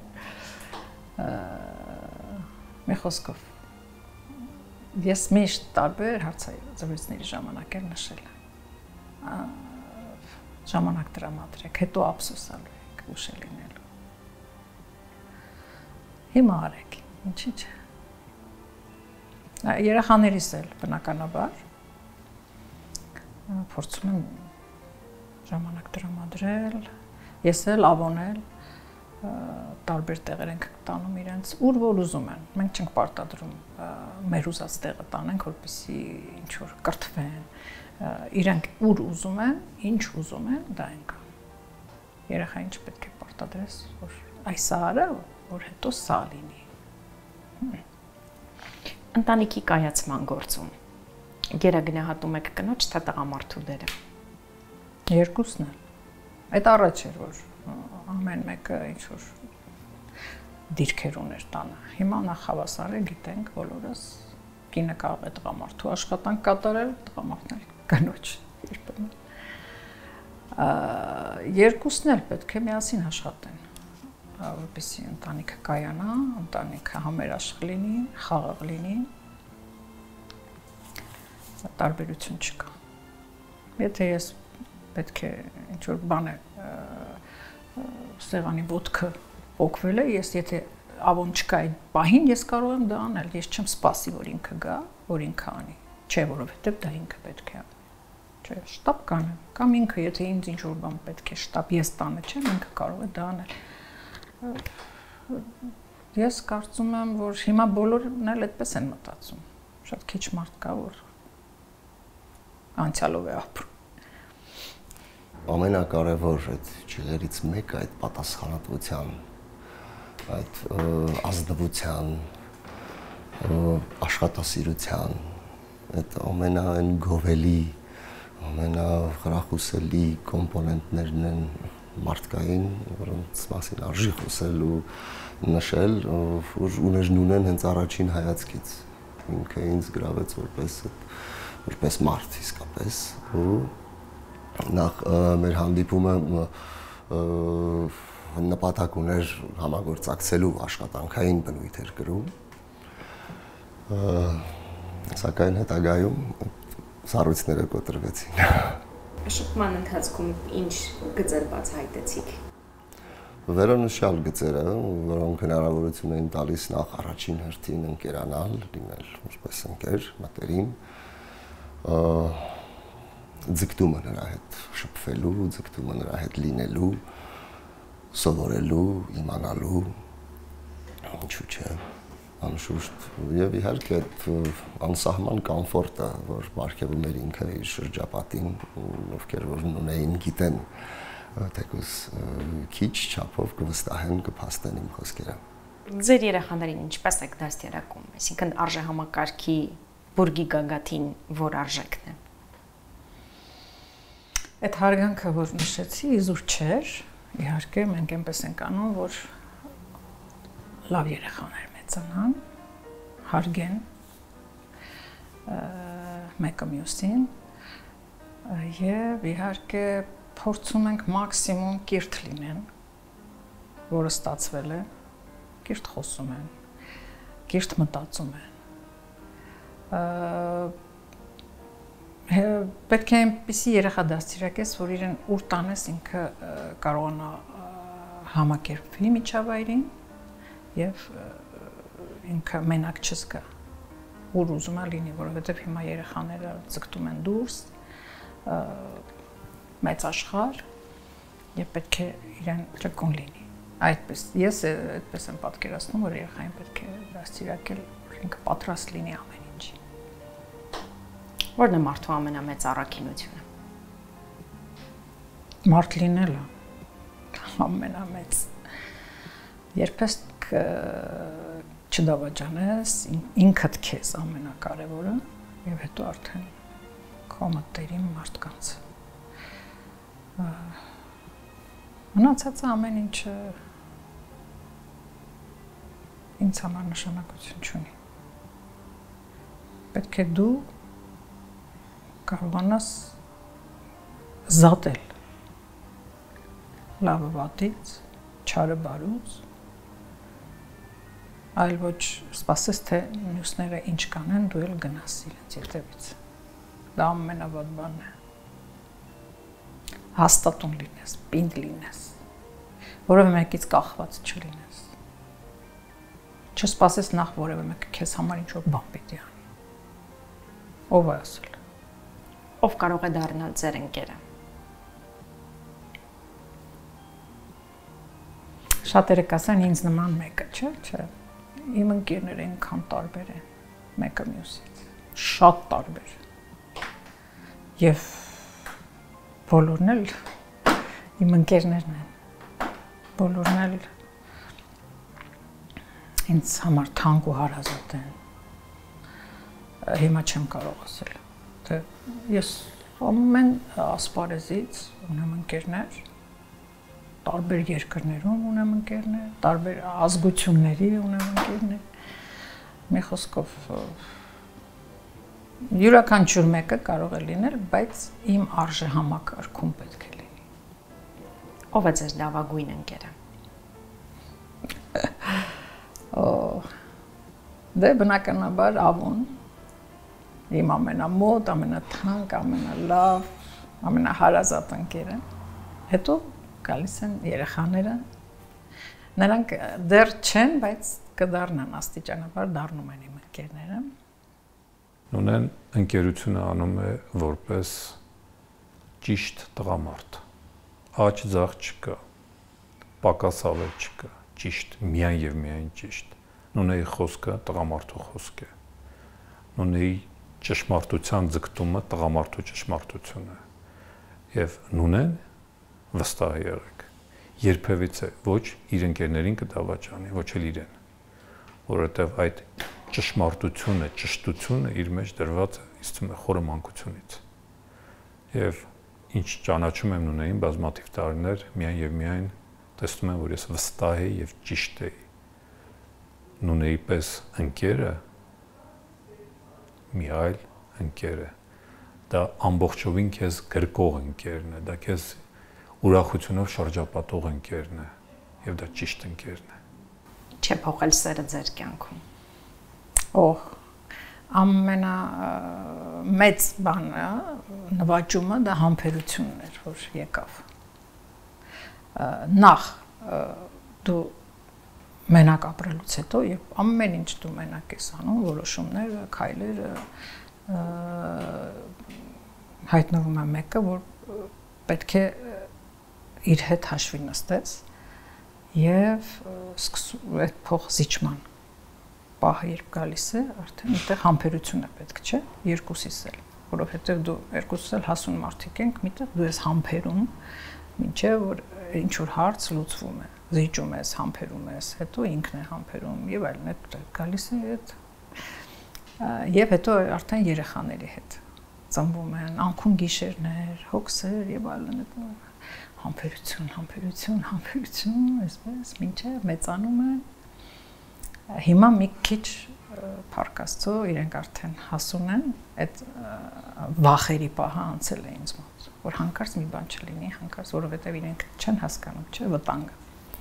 Մի խոսքով ես միշտ տարբեր հարցազրույցների ժամանակ եմ նշել։ Ժամանակ տրամադրեք, հետո ափսոսալու եք, ուշ է լինելու։ Հիմա արեք, ինչի՞ չէ։ Երեխաներիս էլ բնականաբար փորձում եմ ժամանակ տրամադրել, ես էլ ավոնել, տարբեր տեղեր ենք տանում իրենց, ուր որ ուզում են։ Մենք չենք պարտադրում մեր ուզած տեղը տանենք, որպեսզի ինչ որ կրթվեն, իրենք ուր ուզում են, ինչ ուզում են, դա են կան։ Երեխային չպետք է պարտադրես, որ այս արա, որ հետո սա լինի։ Ընտանիքի կայացման գործում գերագնահատում եք կնոջ թե տղամարդու դերը։ Երկուսն էլ։ Այդ առաջ էր, որ ամեն մեկը ինչ որ դիրքեր ուներ տանը։ Հիմա նախ հավասար է, գիտենք բոլորս, կինը կարող է տղամարդու աշխատանք կատարել, տղամարդն էլ կնոջ երբեմն։ Երկուսն էլ պետք է միասին աշխատեն, որպեսզի ընտանիքը կայանա, ընտանիքը համերաշխ լինի, խաղաղ լինի։ Տարբերություն չկա։ Եթե ես պետք է ինչ որ բան է սեղանի ոտքը փոկվել է, ես եթե ավոն չկա այդ պահին, ես կարող եմ դա անել, ես չեմ սպասի, որ ինքը գա, որ ինքը անի, չէ, որովհետև դա ինքը պետք է անի, չէ, շտապ կանեմ, կամ ինքը, եթե ինձ ինչ որ բան պետք է շտապ ես տանը չեմ, ինքը կարող է դա անել։ Ես կարծում եմ, որ հիմա բոլորն էլ այդպես են մտածում, շատ քիչ մարդ կա, որ անցյալով է ապրում։ Ամենակարևոր այդ ճյուղերից մեկը այդ պատասխանատվության, այդ ազնվության, աշխատասիրության, այդ ամենայն գովելի, ամենախրախուսելի կոմպոնենտներն են մարդկային, որոնց մասին արժի խոսել ու նշել, որ ուներն ունեն հենց առաջին հայացքից։ Ինքը ինձ գրավեց որպես մարդ իսկապես ու նախ մեր հանդիպումը նպատակ ուներ համագործակցելու աշխատանքային բնույթ էր կրում, սակայն հետագայում սառույցները կոտրվեցին։ Շփման ընթացքում ինչ գծեր բացահայտեցիք։ Վերոնշյալ գծերը, որոնք հնարավորություն էին տալիս նախ առաջին հերթին ընկերանալ, լինել որպես ընկեր, մտերիմ, ձգտումը նրա հետ շփվելու, ձգտումը նրա հետ լինելու, սովորելու, իմանալու, ինչու՞ չէ, անշուշտ, եւ իհարկե անսահման կոմֆորտը, որ բարգեւում էր ինքը իր շրջապատին, ովքեր որ ունեին, գիտեն, թեկուզ քիչ չափով կվստահեն, կփաստեն իմ խոսքերը։ Ձեր երեխաներին ինչպես եք դաստիարակում, այսինքն արժեհամակարգի բուրգի գագաթին որ արժեքն է։ Այդ հարգանքը, որ նշեցի, իզուր չէր, իհարկե մենք այնպես ենք անում, որ լավ երեխաներ մեծանան, հարգեն մեկը մյուսին եւ իհարկե փորձում ենք մաքսիմում կիրթ լինեն, որը ստացվել է, կիրթ խոսում են, կիրթ մտածում են։ Պետք է այնպիսի երեխա դաստիարակես, որ իրեն ուր տանես ինքը կարողանա համակերպվի միջավայրին եւ ինքը մենակ չզգա, ուր ուզում է լինի, որովհետեւ հիմա երեխաները ձգտում են դուրս, մեծ աշխարհ եւ պետք է իրեն ճկուն լինի։ Այդպես ես այդպես եմ պատկերացնում, որ երեխային պետք է դաստիարակել, որ ինքը պատրաստ լինի ամեն ինչի։ Որն է մարդու ամենամեծ առաքինությունը։ Մարդ լինելը ամենամեծ։ Երբես չդավաճանես ինքդ քեզ ամենակարևորը եւ հետո արդեն քո մտերիմ մարդկանց։ Մնացածը ամեն ինչը ինձ համար նշանակություն չունի։ Պետք է դու կարողանաս զատել լավը վատից, չարը բարուց, այլ ոչ սպասես, թե մյուսները ինչ կանեն, դու էլ գնաս իրենց ետևից։ Դա ամենավատ բանն է։ Հաստատուն լինես, պինդ լինես, որևէ մեկից կախված չլինես։ չսպասես նախ որևէ մեկը քեզ համար ինչ որ բան պիտի անի։ Ով է ասել։ Ով կարող է դառնալ ձեր ընկերը։ Շատերը կասեն ինձ նման մեկը, չէ։ Իմ ընկերները այնքան տարբեր են մեկը մյուսից, շատ տարբեր։ Եվ բոլորն էլ իմ ընկերներն են։ Բոլորն էլ ինձ համար թանկ ու հարազատ են։ Հիմա չեմ կարող ասել, թե ես ամեն ասպարեզից ունեմ ընկերներ, տարբեր երկրներում ունեմ ընկերներ, տարբեր ազգությունների ունեմ ընկերներ։ Մի խոսքով յուրաքանչյուր մեկը կարող է լինել, բայց իմ արժե համակարգում պետք է լինի։ Ով է ձեր լավագույն ընկերը։ Դե բնականաբար Ավոն, իմ ամենամոտ, ամենաթանկ, ամենալավ, ամենահարազատ ընկերը։ Հետո գալիս են երեխաները։ Նրանք դեռ չեն, բայց կդառնան աստիճանաբար, դառնում են իմ ընկերները։ Նույն ընկերությունը անում է որպես ճիշտ տղամարդ։ Աջ ձախ չկա, պակաս ավել չկա, ճիշտ, միայն եւ միայն ճիշտ։ Նույնի խոսքը տղամարդու խոսք է։ Նույնի ճշմարտության ձգտումը տղամարդու ճշմարտություն է։ Եվ նույնեն վստահ եղեք։ Երբևիցե ոչ իր ընկերներին կդավաճանի, ոչ էլ իրեն, որովհետև այդ ճշմարտությունը, ճշտությունը իր մեջ դրված է, իստում է խորը մանկությունից։ Եվ ինչ ճանաչում եմ նույնին բազմաթիվ տարիներ, միայն եւ միայն տեսնում եմ, որ ես վստահ եի եւ ճիշտ էի։ Նույնի պես ընկերը մի այլ ընկեր է։ Դա ամբողջովին քեզ գրկող ընկերն է, դա քեզ ուրախությունով շրջապատող ընկերն է եւ դա ճիշտ ընկերն է։ Չէ փոխել սերը ձեր կյանքում։ Ամենամեծ բանը նվաճումը դա համբերությունն էր, որ եկավ։ Նախ դու մենակ ապրելուց հետո եւ ամեն ինչ դու մենակ ես անում, որոշումները, քայլերը հայտնվում է մեկը, որ պետք է իր հետ հաշվի նստես եւ այդ փոխզիջման պահը երբ գալիս է, արդեն այդտեղ համբերություն է պետք, չէ՞, երկուսիս էլ, որովհետեւ դու երկուսս էլ հասուն մարդիկ ենք, միտեղ դու ես համբերում, մինչեւ որ ինչ որ հարց լուծվում է, զիջում ես, համբերում ես, հետո ինքն է համբերում եւ այլն, այդ գալիս է այդ եւ հետո արդեն երեխաների հետ ծնվում են, անքուն գիշերներ, հոգսեր եւ այլն, համբերություն, այսպես մինչեւ մեծանում է։ Հիմա մի քիչ փառք Աստծո, իրենք արդեն հասուն են, այդ վախերի պահը անցել է ինձ մոտ, որ հանկարծ մի բան չլինի, հանկարծ, որովհետև իրենք չեն հասկանում, չէ, վտանգը։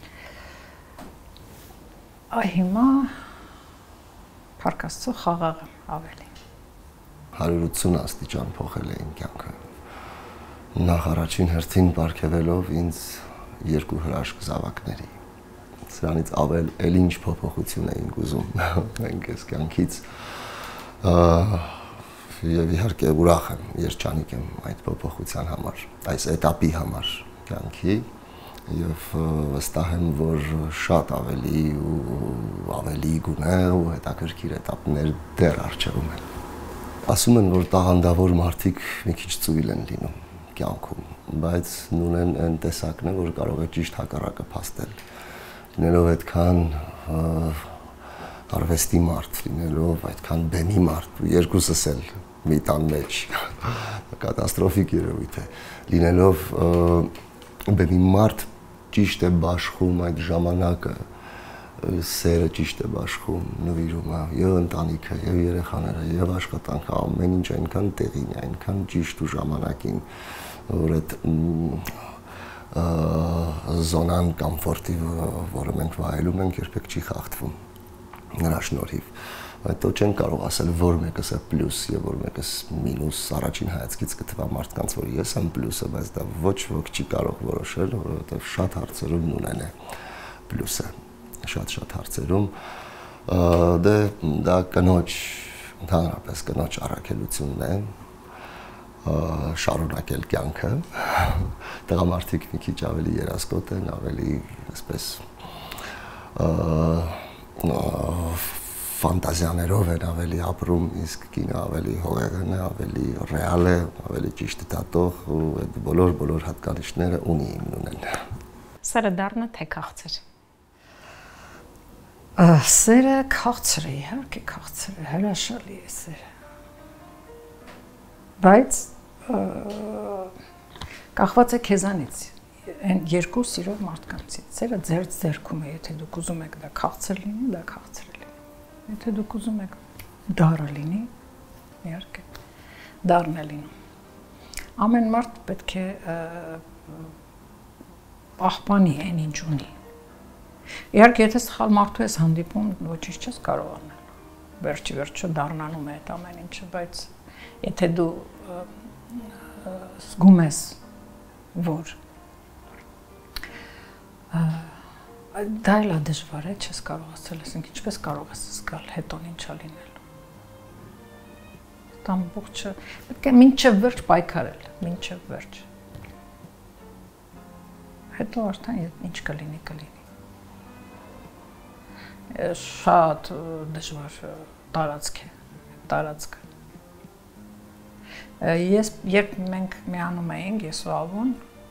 Հիմա փառք Աստծո խաղաղ ավելի։ 180 աստիճան փոխել է իմ կյանքը։ Նախ առաջին հերթին բարգեւելով ինձ երկու հրաշք զավակների։ Սրանից ավել էլ ինչ փոփոխություն էինք ուզում մենք այս կյանքից եւ իհարկե ուրախ եմ, երջանիկ եմ այդ փոփոխության համար, այս էտապի համար կյանքի եւ վստահ եմ, որ շատ ավելի գունեղ ու հետաքրքիր էտապներ դեռ առջևում են։ Ասում են, որ տաղանդավոր մարդիկ մի քիչ ծույլ են լինում կյանքում, բայց նույնն այն տեսակն է, որ կարող է ճիշտ հակառակը փաստել։ Լինելով այդքան արվեստի մարդ, լինելով այդքան բեմի մարդ, երկուսս էլ մի տան մեջ, կատաստրոֆիկ երևույթ է, լինելով բեմի մարդ ճիշտ է բաշխում այդ ժամանակը, սերը ճիշտ է բաշխում, նվիրում է եւ ընտանիքը, եւ երեխաները, եւ աշխատանքը, ամեն ինչ այնքան տեղին է, այնքան ճիշտ ու ժամանակին, որ այդ զոնան կոմֆորտի, որը մենք վայելում ենք, երբեք չի խախտվում նրա շնորհիվ։ Հետո չեն կարող ասել, որ մեկս է պլյուս եւ որ մեկս մինուս, առաջին հայացքից կթվա մարդկանց, որ ես եմ պլյուսը, բայց դա ոչ ոք չի կարող որոշել, որովհետեւ շատ հարցերում նույնն է պլյուսը, շատ հարցերում Դե դա կնոջ ընդհանրապես կնոջ առաքելությունն է շարունակել կյանքը տղամարդիկ մի քիչ ավելի երասկոտ են ավելի այսպես ֆանտազիաներով են ավելի ապրում իսկ կինը ավելի հողեղեն է ավելի ռեալ է ավելի ճիշտ դատող ու այդ բոլոր հատկանիշները ունի իմ նույնն Սերը դառնա թե քաղցր Սերը քաղցր է, իհարկե քաղցր է, հրաշալի է սերը Բայց կախված է քեզանից, այն երկու սիրող մարդկանցից, սերը ձեր ձեռքում է, եթե դուք ուզում եք դա քաղցր լինի, դա քաղցր է լինի, եթե դուք ուզում եք դառը լինի, իհարկե, դառն է լինում, ամեն մարդ պետք է պահպանի այն ինչ ունի, իհարկե եթե սխալ մարդու ես հանդիպում, ոչինչ չես կարող անել, վերջը դառնանում է այդ ամեն ինչը, բայց եթե դու զգում ես, որ դա էլ է դժվար է, չես կարող ասել, ասենք ինչպես կարող ես զգալ, հետոն ինչա լինելու։ Ամբողջը պետք է մինչև վերջ պայքարել, մինչև վերջ։ Հետո արդեն ինչ կլինի, կլինի։ Շատ դժվար տարածք է, տարածքը։ Ես երբ մենք միանում էինք, ես ու Ալվոն,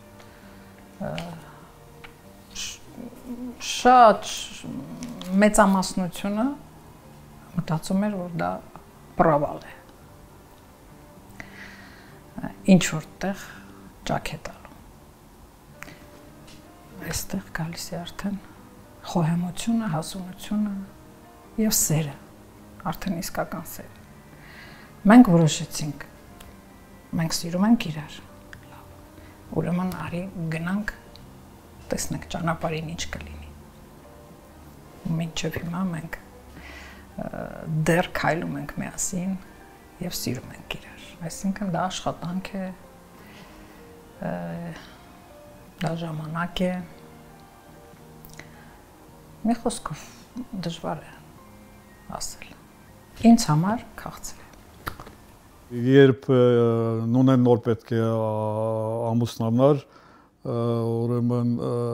շատ մեծամասնությունը մտածում էր, որ դա պրավալ է։ Ինչ որտեղ ճաք է տալու։ Այստեղ գալիս է արդեն խոհեմությունը, հասունությունը և սերը, արդեն իսկական սերը։ Մենք որոշեցինք, մենք սիրում ենք իրար, ուրեմն արի գնանք, տեսնենք ճանապարհին ինչ կլինի։ Մինչև հիմա մենք դեռ քայլում ենք միասին և սիրում ենք իրար, այսինքն դա աշխատանք է, դա ժամանակ է, մի խոսքով դժվար է ասել։ Ինձ համար քաղցր է։ Երբ նույնն նոր պետք է ամուսնանար, ուրեմն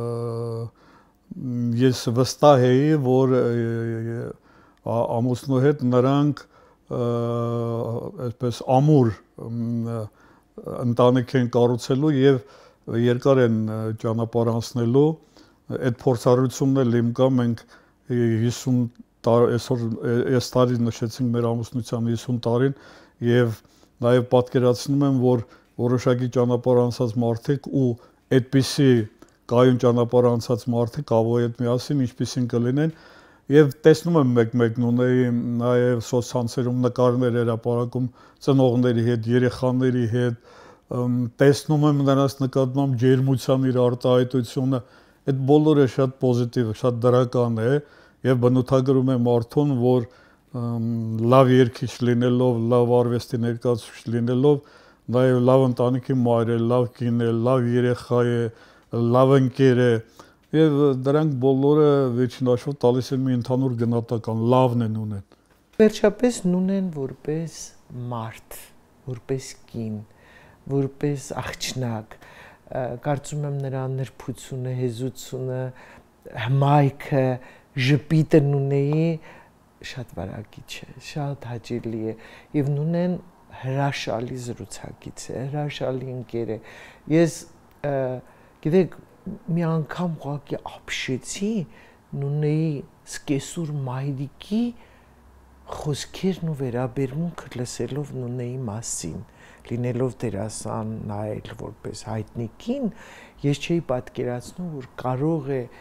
ես վստահ էի, որ ամուսնու հետ նրանք այսպես ամուր ընտանիք են կառուցելու եւ երկար են ճանապարհ անցնելու այդ փորձառությունն էլ իմ կա մենք 50 տարի այսօր այս տարի նշեցինք մեր ամուսնության 50 տարին եւ նաեւ պատկերացնում եմ որ որոշակի ճանապարհ անցած մարդիկ ու այդպիսի կայուն ճանապարհ անցած մարդիկ ավոյ հետ միասին ինչպիսին կլինեն եւ տեսնում եմ մեկ-մեկ նույնի նաեւ սոցցանցերում նկարներ հրապարակում ծնողների հետ երեխաների հետ տեսնում եմ նրանց նկատմամբ ջերմության իր արտահայտությունը այդ բոլորը շատ պոզիտիվ, շատ դրական է եւ բնութագրում է մարդուն, որ լավ երգիչ լինելով, լավ արվեստի ներկայացուցիչ լինելով, նաեւ լավ ընտանիքի մայր է, լավ կին է, լավ երեխա է, լավ ընկեր է եւ դրանք բոլորը վերջին հաշվով տալիս են մի ընդհանուր գնահատական, լավն են ունեն։ Վերջապես նունեն որպես մարդ, որպես կին, որպես աղջնակ կարծում եմ նրա նրբությունը, հեզությունը, հմայքը, ժպիտը նունեի շատ վարակիչ է, շատ հաճելի է եւ նունեն հրաշալի զրուցակից է, հրաշալի ընկեր է։ Ես գիտեք մի անգամ ուղղակի ապշեցի նունեի սկեսուր մայրիկի խոսքերն ու վերաբերմունքը լսելով նունեի մասին լինելով դերասան նայել որպես հայտնի կին, ես չէի պատկերացնում, որ կարող է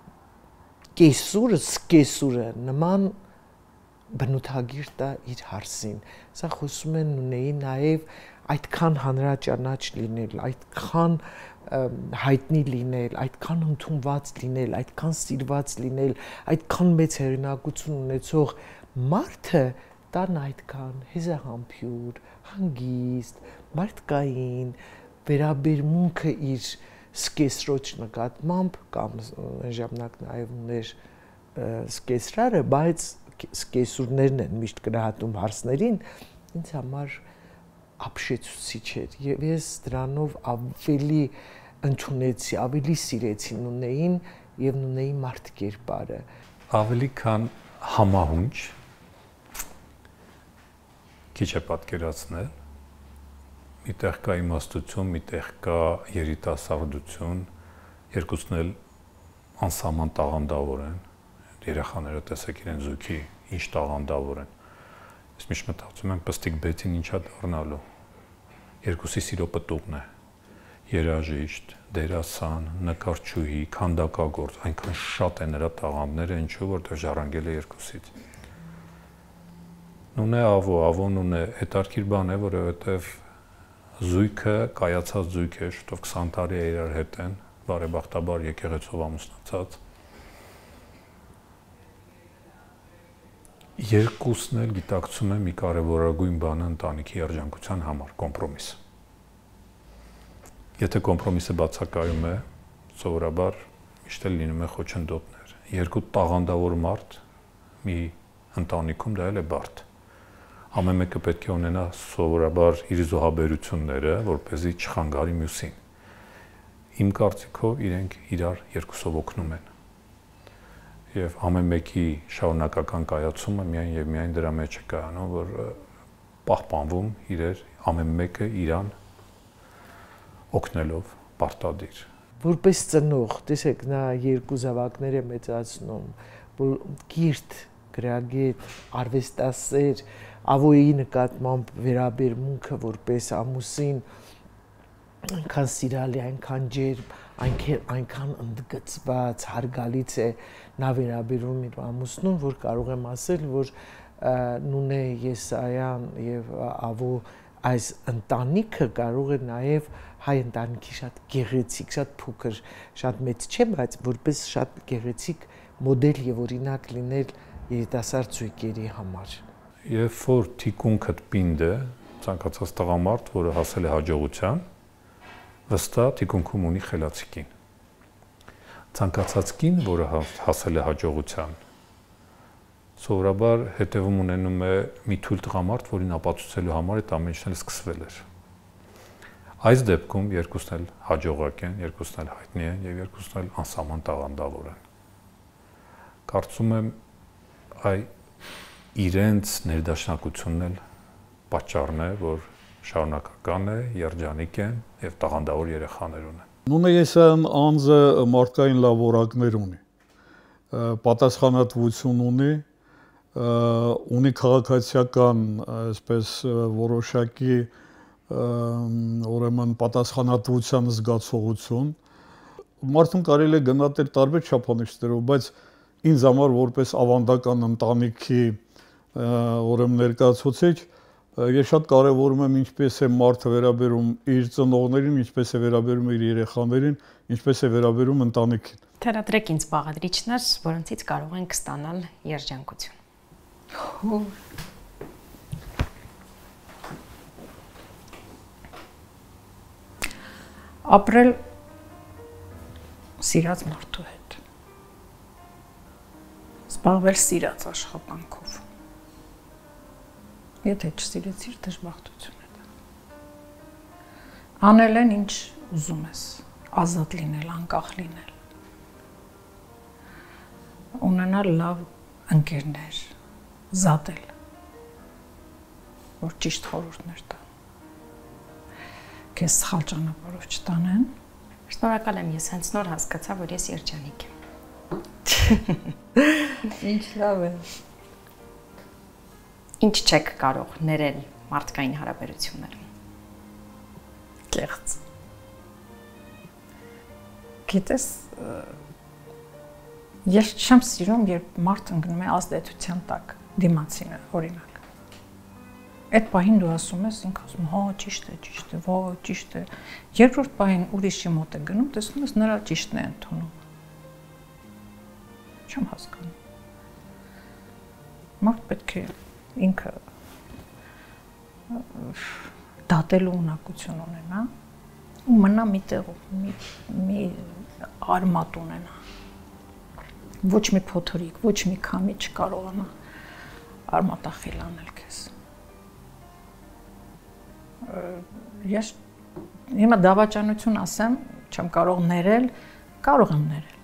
կեսուրը, սկեսուրը նման բնութագիր տա իր հարսին։ Սա խոսում են նունեի նաև այդքան հանրաճանաչ լինել, այդքան հայտնի լինել, այդքան ընդունված լինել, այդքան սիրված լինել, այդքան մեծ հեղինակություն ունեցող մարդը տան այդքան հեզահամբյուր, հանգիստ, մարդկային, վերաբերմունքը իր սկեսրոջ նկատմամբ կամ ժամանակ նաև ուներ սկեսրարը, բայց կեսուրներն են միշտ գնահատում հարցներին, ինձ համար ապշեցուցիչ էր եւ ես դրանով ավելի ընդունեցի, ավելի սիրեցի Նունեին եւ Նունեի մարդկերպարը, ավելի քան համահունչ քիչ է պատկերացնել, միտեղ կա իմաստություն, միտեղ կա երիտասարդություն, երկուսն էլ անսահման տաղանդավոր են, երեխաները տեսեք իրեն զույգի ինչ տաղանդավոր են, ես միշտ մտածում եմ պստիկ բեցին ինչա դառնալու, երկուսի սիրո պտուղն է, երաժիշտ, դերասան, նկարչուհի, քանդակագործ, այնքան շատ է նրա տաղանդները, ինչու որտեղ ժառանգել է երկուսից։ Նունե Ավոն ունե հետարքիր բան է, որովհետև զույգը, կայացած զույգ է, շուտով 20 տարի է իրար հետ են, բարեբախտաբար եկեղեցով ամուսնացած։ Երկուսն էլ գիտակցում են մի կարևորագույն բանը ընտանիքի երջանկության համար՝ կոմպրոմիս։ Եթե կոմպրոմիսը բացակայում է, սովորաբար միշտ էլ լինում է խոչընդոտներ։ Երկու տաղանդավոր մարդ մի ընտանիքում դա էլ է բարդ։ Ամեն մեկը պետք է ունենա սովորաբար իր զոհաբերությունները, որպեսզի չխանգարի մյուսին։ Իմ կարծիքով իրենք իրար երկուսով օգնում են։ Եվ ամեն մեկի շարունակական կայացումը միայն եւ միայն դրա մեջ է կայանում, որ պահպանվում իրեր ամեն մեկը իրան օգնելով պարտադիր։ Որպես ծնող, տեսեք, նա երկու զավակներ է մեծացնում, որ կիրթ, գրագետ, արվեստասեր, Ավոյի նկատմամբ վերաբերմունքը որպես ամուսին այնքան սիրալի, այնքան ջերմ, այնքան ընդգծված, հարգալից է նա վերաբերում իր ամուսնուն, որ կարող եմ ասել, որ Նունե Եսայան եւ Ավո այս ընտանիքը կարող է նաեւ հայ ընտանիքի շատ գեղեցիկ, շատ փոքր, շատ մեծ չէ, բայց որպես շատ գեղեցիկ մոդել եւ օրինակ լինել երիտասարդ զույգերի համար։ Երբ որ թիկունքդ պինդ է, ցանկացած տղամարդ, որը հասել է հաջողության, վստահ թիկունքում ունի խելացի կին։ Ցանկացած կին, որը հասել է հաջողության, սովորաբար հետևում ունենում է մի թույլ տղամարդ, որին ապացուցելու համար այդ ամեն ինչն էլ սկսվել էր։ Այս դեպքում երկուսն էլ հաջողակ են, երկուսն էլ հայտնի են եւ երկուսն էլ անսահման տաղանդավոր են։ Կարծում եմ իրենց ներդաշնակությունն էլ պատճառն է, որ շարունակական է, երջանիկ են եւ տաղանդավոր երեխաներ ունեն։ Նունե Եսայան անձը մարդկային լավ որակներ ունի, պատասխանատվություն ունի քաղաքացիական, այսպես որոշակի ուրեմն պատասխանատվության զգացողություն։ Մարդուն կարելի է գնահատել տարբեր չափանիշներով, բայց ինձ համար որպես ավանդական ընտանիքի ուրեմն ներկայացուցիչ ես շատ կարևորում եմ ինչպես է մարդը վերաբերում իր ծնողներին, ինչպես է վերաբերում իր երեխաներին, ինչպես է վերաբերում ընտանիքին։ Թերադրեք ինձ բաղադրիչներ, որոնցից կարող ենք ստանալ երջանկություն։ Ապրել սիրած մարդու հետ։ Զբաղվել սիրած աշխատանքով։ Եթե չսիրեցիր, դժբախտություն է դա։ Անել են ինչ ուզում ես, ազատ լինել, անկախ լինել։ Ունենալ լավ ընկերներ, զատել, որ ճիշտ խորհուրդներ տան։ Քեզ սխալ ճանապարհով չտանեն։ Շնորհակալ եմ, ես հենց նոր հասկացա, որ ես երջանիկ եմ։ Ինչ լավ է։ Ինչ չեք կարող ներել մարդկային հարաբերություններում։ Կեղծ։ Գիտես, ես չեմ սիրում, երբ մարդը ընկնում է ազդեցության տակ, դիմացինը, օրինակ։ Այդ պահին դու ասում ես, ինքը ասում, հա, ճիշտ է, ո, ճիշտ է։ Երկրորդ պահին ուրիշի մոտ է գնում, տեսնում ես նրա ճիշտն է ընդունում։ Չեմ հասկանում։ Մարդ պետք է ինքը դատելու ունակություն ունենա ու մնա մի տեղում, մի արմատ ունենա։ Ոչ մի փոթորիկ, ոչ մի քամի չկարողանա արմատախիլ անել քեզ։ Ես հիմա դավաճանություն ասեմ, չեմ կարող ներել, կարող եմ ներել։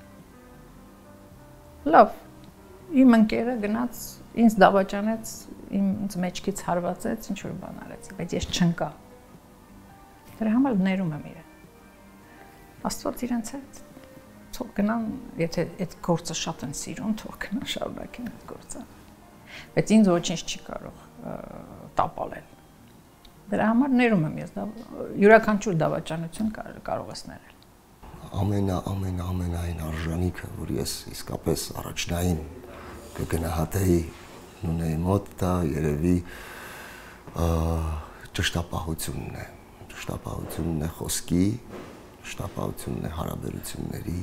Լավ, իմ ընկերը գնաց, ինձ դավաճանեց, ինձ մեջքից հարվածեց, ինչ որ բան արեց, բայց ես չընկա։ Դրա համար ներում եմ իրեն։ Աստված իրենց հետ թող գնան, եթե այդ գործը շատ են սիրում, թող գնան շարունակեն այդ գործը։ Բայց ինձ ոչինչ չի կարող տապալել։ Դրա համար ներում եմ ես, յուրաքանչյուր դավաճանություն կարող ես ներել։ Ամենայն արժանիքը, որ ես իսկապես առաջնային կգնահատեի Նունեի մոտ, դա երևի ճշտապահությունն է։ Ճշտապահությունն է խոսքի, ճշտապահությունն է հարաբերությունների,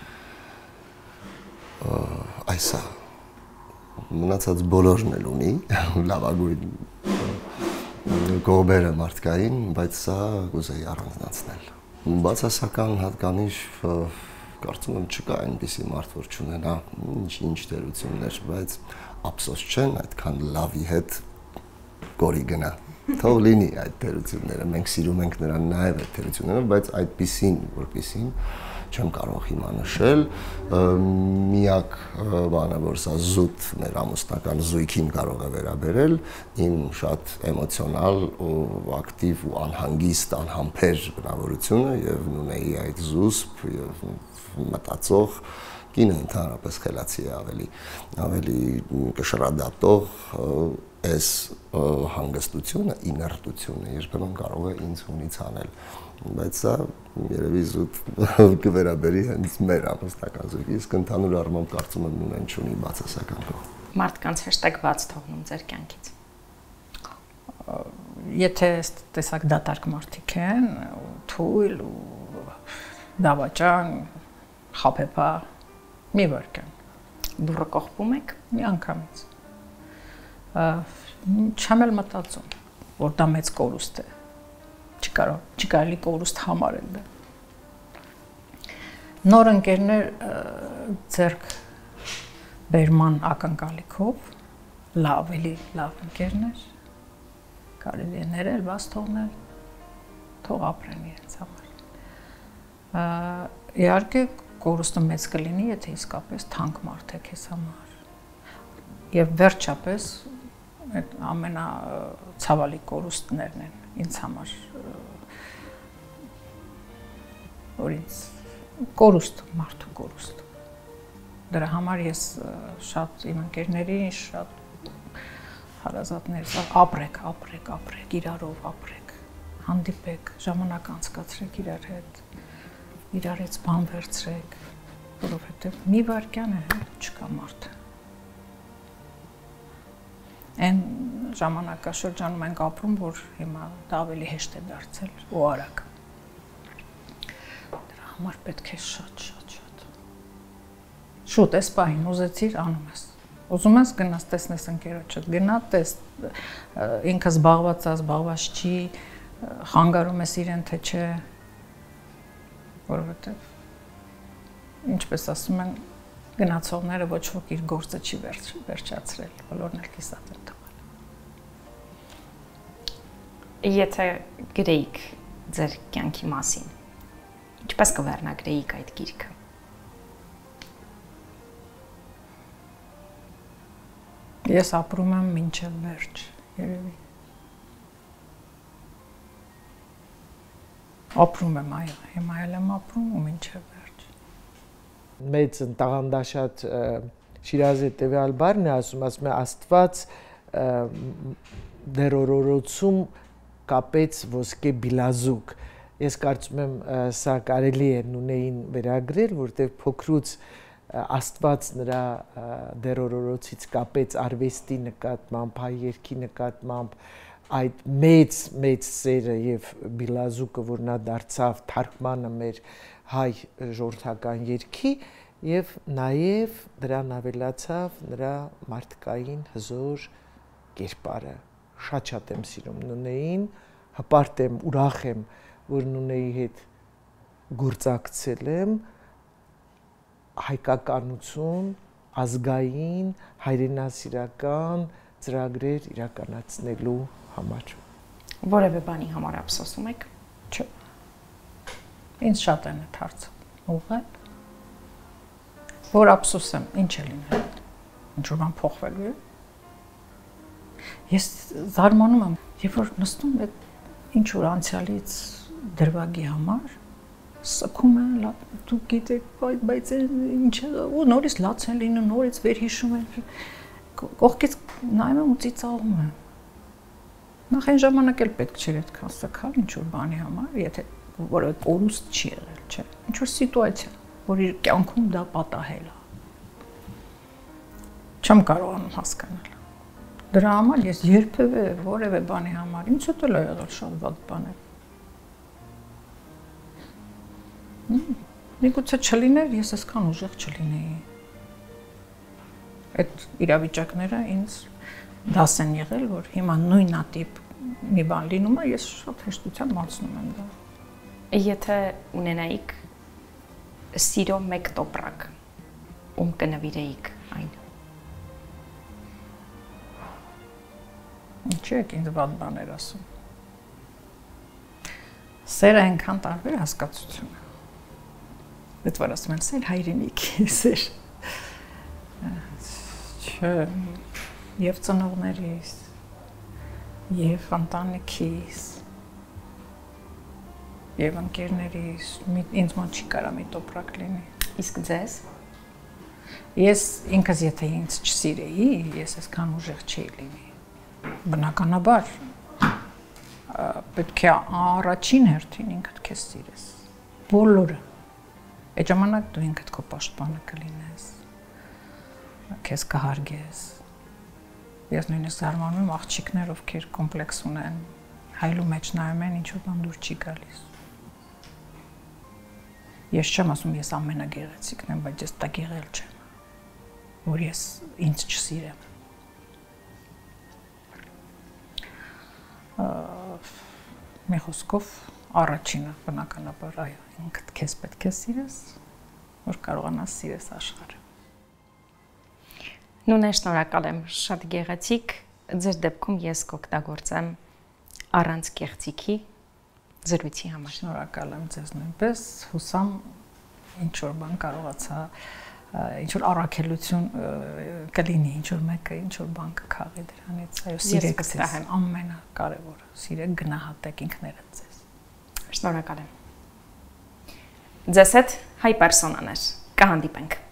այսա մնացած բոլորն էլ ունի լավագույն կողմերը մարդկային, բայց սա կուզեի առանձնացնել։ Բացասական հատկանիշ կարծում եմ չկա այնպիսի մարդ, որ չունենա ինչ թերություններ, բայց ափսոս չեն այդքան լավի հետ կորի գնա։ Թող լինի այդ թերությունները, մենք սիրում ենք նրան նաև այդ թերությունները, բայց այդպիսին, որպիսին չեմ կարող հիմա նշել, միակ բանը, որ սա զուտ մեր ամուսնական զույգին կարող է վերաբերել, իմ շատ էմոցիոնալ ու ակտիվ ու անհանգիստ, անհամբեր բնավորությունը եւ Նունեի այդ զուսպ եւ մտածող կինը ընդհանրապես խելացի է ավելի կշռադատող այս հանգստությունը, իներտությունը երբեմն կարող է ինձ հունից անել, բայց սա երևի զուտ կվերաբերի հենց մեր ամուսնական զույգի, իսկ ընդհանուր առմամբ կարծում եմ Նունեն չունի բացասական կողմ։ Մարդկանց հեշտակ բաց թողնում ձեր կյանքից։ Եթե տեսակ դատարկ մարդիկ են, թույլ ու դավաճան, խաբեբա, մի վարկան։ Դուրը կողպում եք։ Մի անգամից։ Չեմ էլ մտածում, որ դա մեծ կորուստ է։ Չի կարելի կորուստ համարել դա։ Նոր ընկերներ ձեռք բերման ակնկալիքով, էլի լավ ընկերներ, կարելի է ներել, բաց թողնել, թող ապրեն իրենց համար։ Իհարկե կորուստը մեծ կլինի, եթե իսկապես թանկ մարդ է քեզ համար։ Եվ վերջապես այդ ամենացավալի կորուստներն են ինձ համար, որ ինձ կորուստ, մարդու կորուստ։ Դրա համար ես շատ իմ ընկերներին, շատ հարազատներս ապրեք, իրարով ապրեք, հանդիպեք, ժամանակ անցկացրեք իրար հետ, իրարից բան վերցրեք, որովհետև մի վարկյան է, չկա մարդը։ Այն ժամանակաշրջանում ենք ապրում, որ հիմա դա ավելի հեշտ է դարձել ու արագ։ Դրա համար պետք է շատ։ Շուտ ես պահին ուզեցիր անում ես։ Ուզում ես գնաս տեսնես ընկերոջդ, գնա տես ինքը զբաղված չի, խանգարում ես իրեն թե չէ, որովհետև ինչպես ասում են գնացողները ոչ ոք իր գործը չի վերջացրել, բոլորն էլ կիսատ են թողել։ Եթե գրեիք ձեր կյանքի մասին, ինչպես կվերնագրեիք այդ գիրքը։ Ես ապրում եմ մինչև վերջ, երևի։ Ապրում եմ, այո, հիմա էլ եմ ապրում ու մինչև վերջ։ Մեծ տաղանդաշատ Շիրազի տևյալ բառն է ասում է Աստված դեր օրորոցում կապեց ոսկե բիլազուկ։ Ես կարծում եմ սա կարելի է Նունեին վերագրել, որտեղ փոքրուց Աստված նրա դեր օրորոցից կապեց արվեստի նկատմամբ, հայ երգի նկատմամբ այդ մեծ սերը եւ բիլազուկը, որ նա դարձավ թարգմանը մեր հայ ժողովրդական երգի եւ նաեւ դրան ավելացավ նրա մարդկային հզոր կերպարը։ Շատ եմ սիրում Նունեին, հպարտ եմ, ուրախ եմ, որ Նունեի հետ գործակցել եմ, հայկականություն, ազգային, հայրենասիրական, ծրագրեր իրականացնելու համար։ Որևէ բանի համար ափսոսում եք։ Չէ։ Ինձ շատ են այդ հարցը ուղղել։ Որ ափսոսեմ, ինչ է լինել։ Ինչ որ բան փոխվելու է։ Ես զարմանում եմ, երբ որ նստում եմ ինչ որ անցյալից դրվագի համար, սքում են, դու գիտեք, բայց ինչ է, ու նորից լաց են լինում, նորից վերհիշում են։ Կողքից նայում եմ ու ծիծաղում եմ։ Նախ այն ժամանակ էլ պետք չէր այդքան սքալ ինչ որ բանի համար, եթե որևէ կորուստ չի եղել, չէ։ Ինչ որ սիտուացիա, որ իր կյանքում դա պատահել է։ Չեմ կարողանում հասկանալ։ Դրա համար ես երբևէ որևէ բանի համար ինձ հետ էլ եղել շատ վատ բաներ։ Միգուցե չլիներ, ես այսքան ուժեղ չլինեի։ Այդ իրավիճակները ինձ դաս են եղել, որ հիմա նույնատիպ մի բան լինում է, ես շատ հեշտությամբ անցնում եմ դա։ Եթե ունենայիք սիրո մեկ տոպրակ, ում կնվիրեիք այն։ Ինչ եք ինձ վատ բաներ ասում։ Սերը այնքան տարբեր հասկացություն է։ Այդ որ ասում են սեր հայրենիքի սեր։ Չէ, եւ ծնողներիս, եւ ընտանիքիս, եւ ընկերներիս, ինձ մոտ չի կարա մի տոպրակ լինի։ Իսկ ձեզ։ Ես ինքս եթե ինձ չսիրեի, ես այսքան ուժեղ չէի լինի։ Բնականաբար պետք է առաջին հերթին ինքդ քեզ սիրես։ Բոլորը։ Այդ ժամանակ դու ինքդ քո պաշտպանը կլինես։ Քեզ կհարգես։ Ես նույնիսկ զարմանում եմ աղջիկներ, ովքեր կոմպլեքս ունեն, հայլու մեջ նայում են, ինչ որ բան դուր չի գալիս։ Ես չեմ ասում ես ամենագեղեցիկն եմ, բայց ես տագեղել չեմ, որ ես ինձ չսիրեմ։ Մի խոսքով առաջինը բնականաբար այո, ինքդ քեզ պետք է սիրես, որ կարողանաս սիրես աշխարհը։ Նույն շնորհակալ եմ, շատ գեղեցիկ, ձեր դեպքում ես կօգտագործեմ առանց կեղծիքի զրույցի համար։ Շնորհակալ եմ ձեզ նույնպես, հուսամ ինչ որ բան կարողացա, ինչ որ առաքելություն կլինի, ինչ որ մեկը ինչ որ բան կքաղի դրանից, այո, սիրեք ձեզ, ամենակարևորը, սիրեք, գնահատեք ինքներդ ձեզ։ Շնորհակալ եմ։ Ձեզ հետ հայ պերսոնաներ, կհանդիպենք։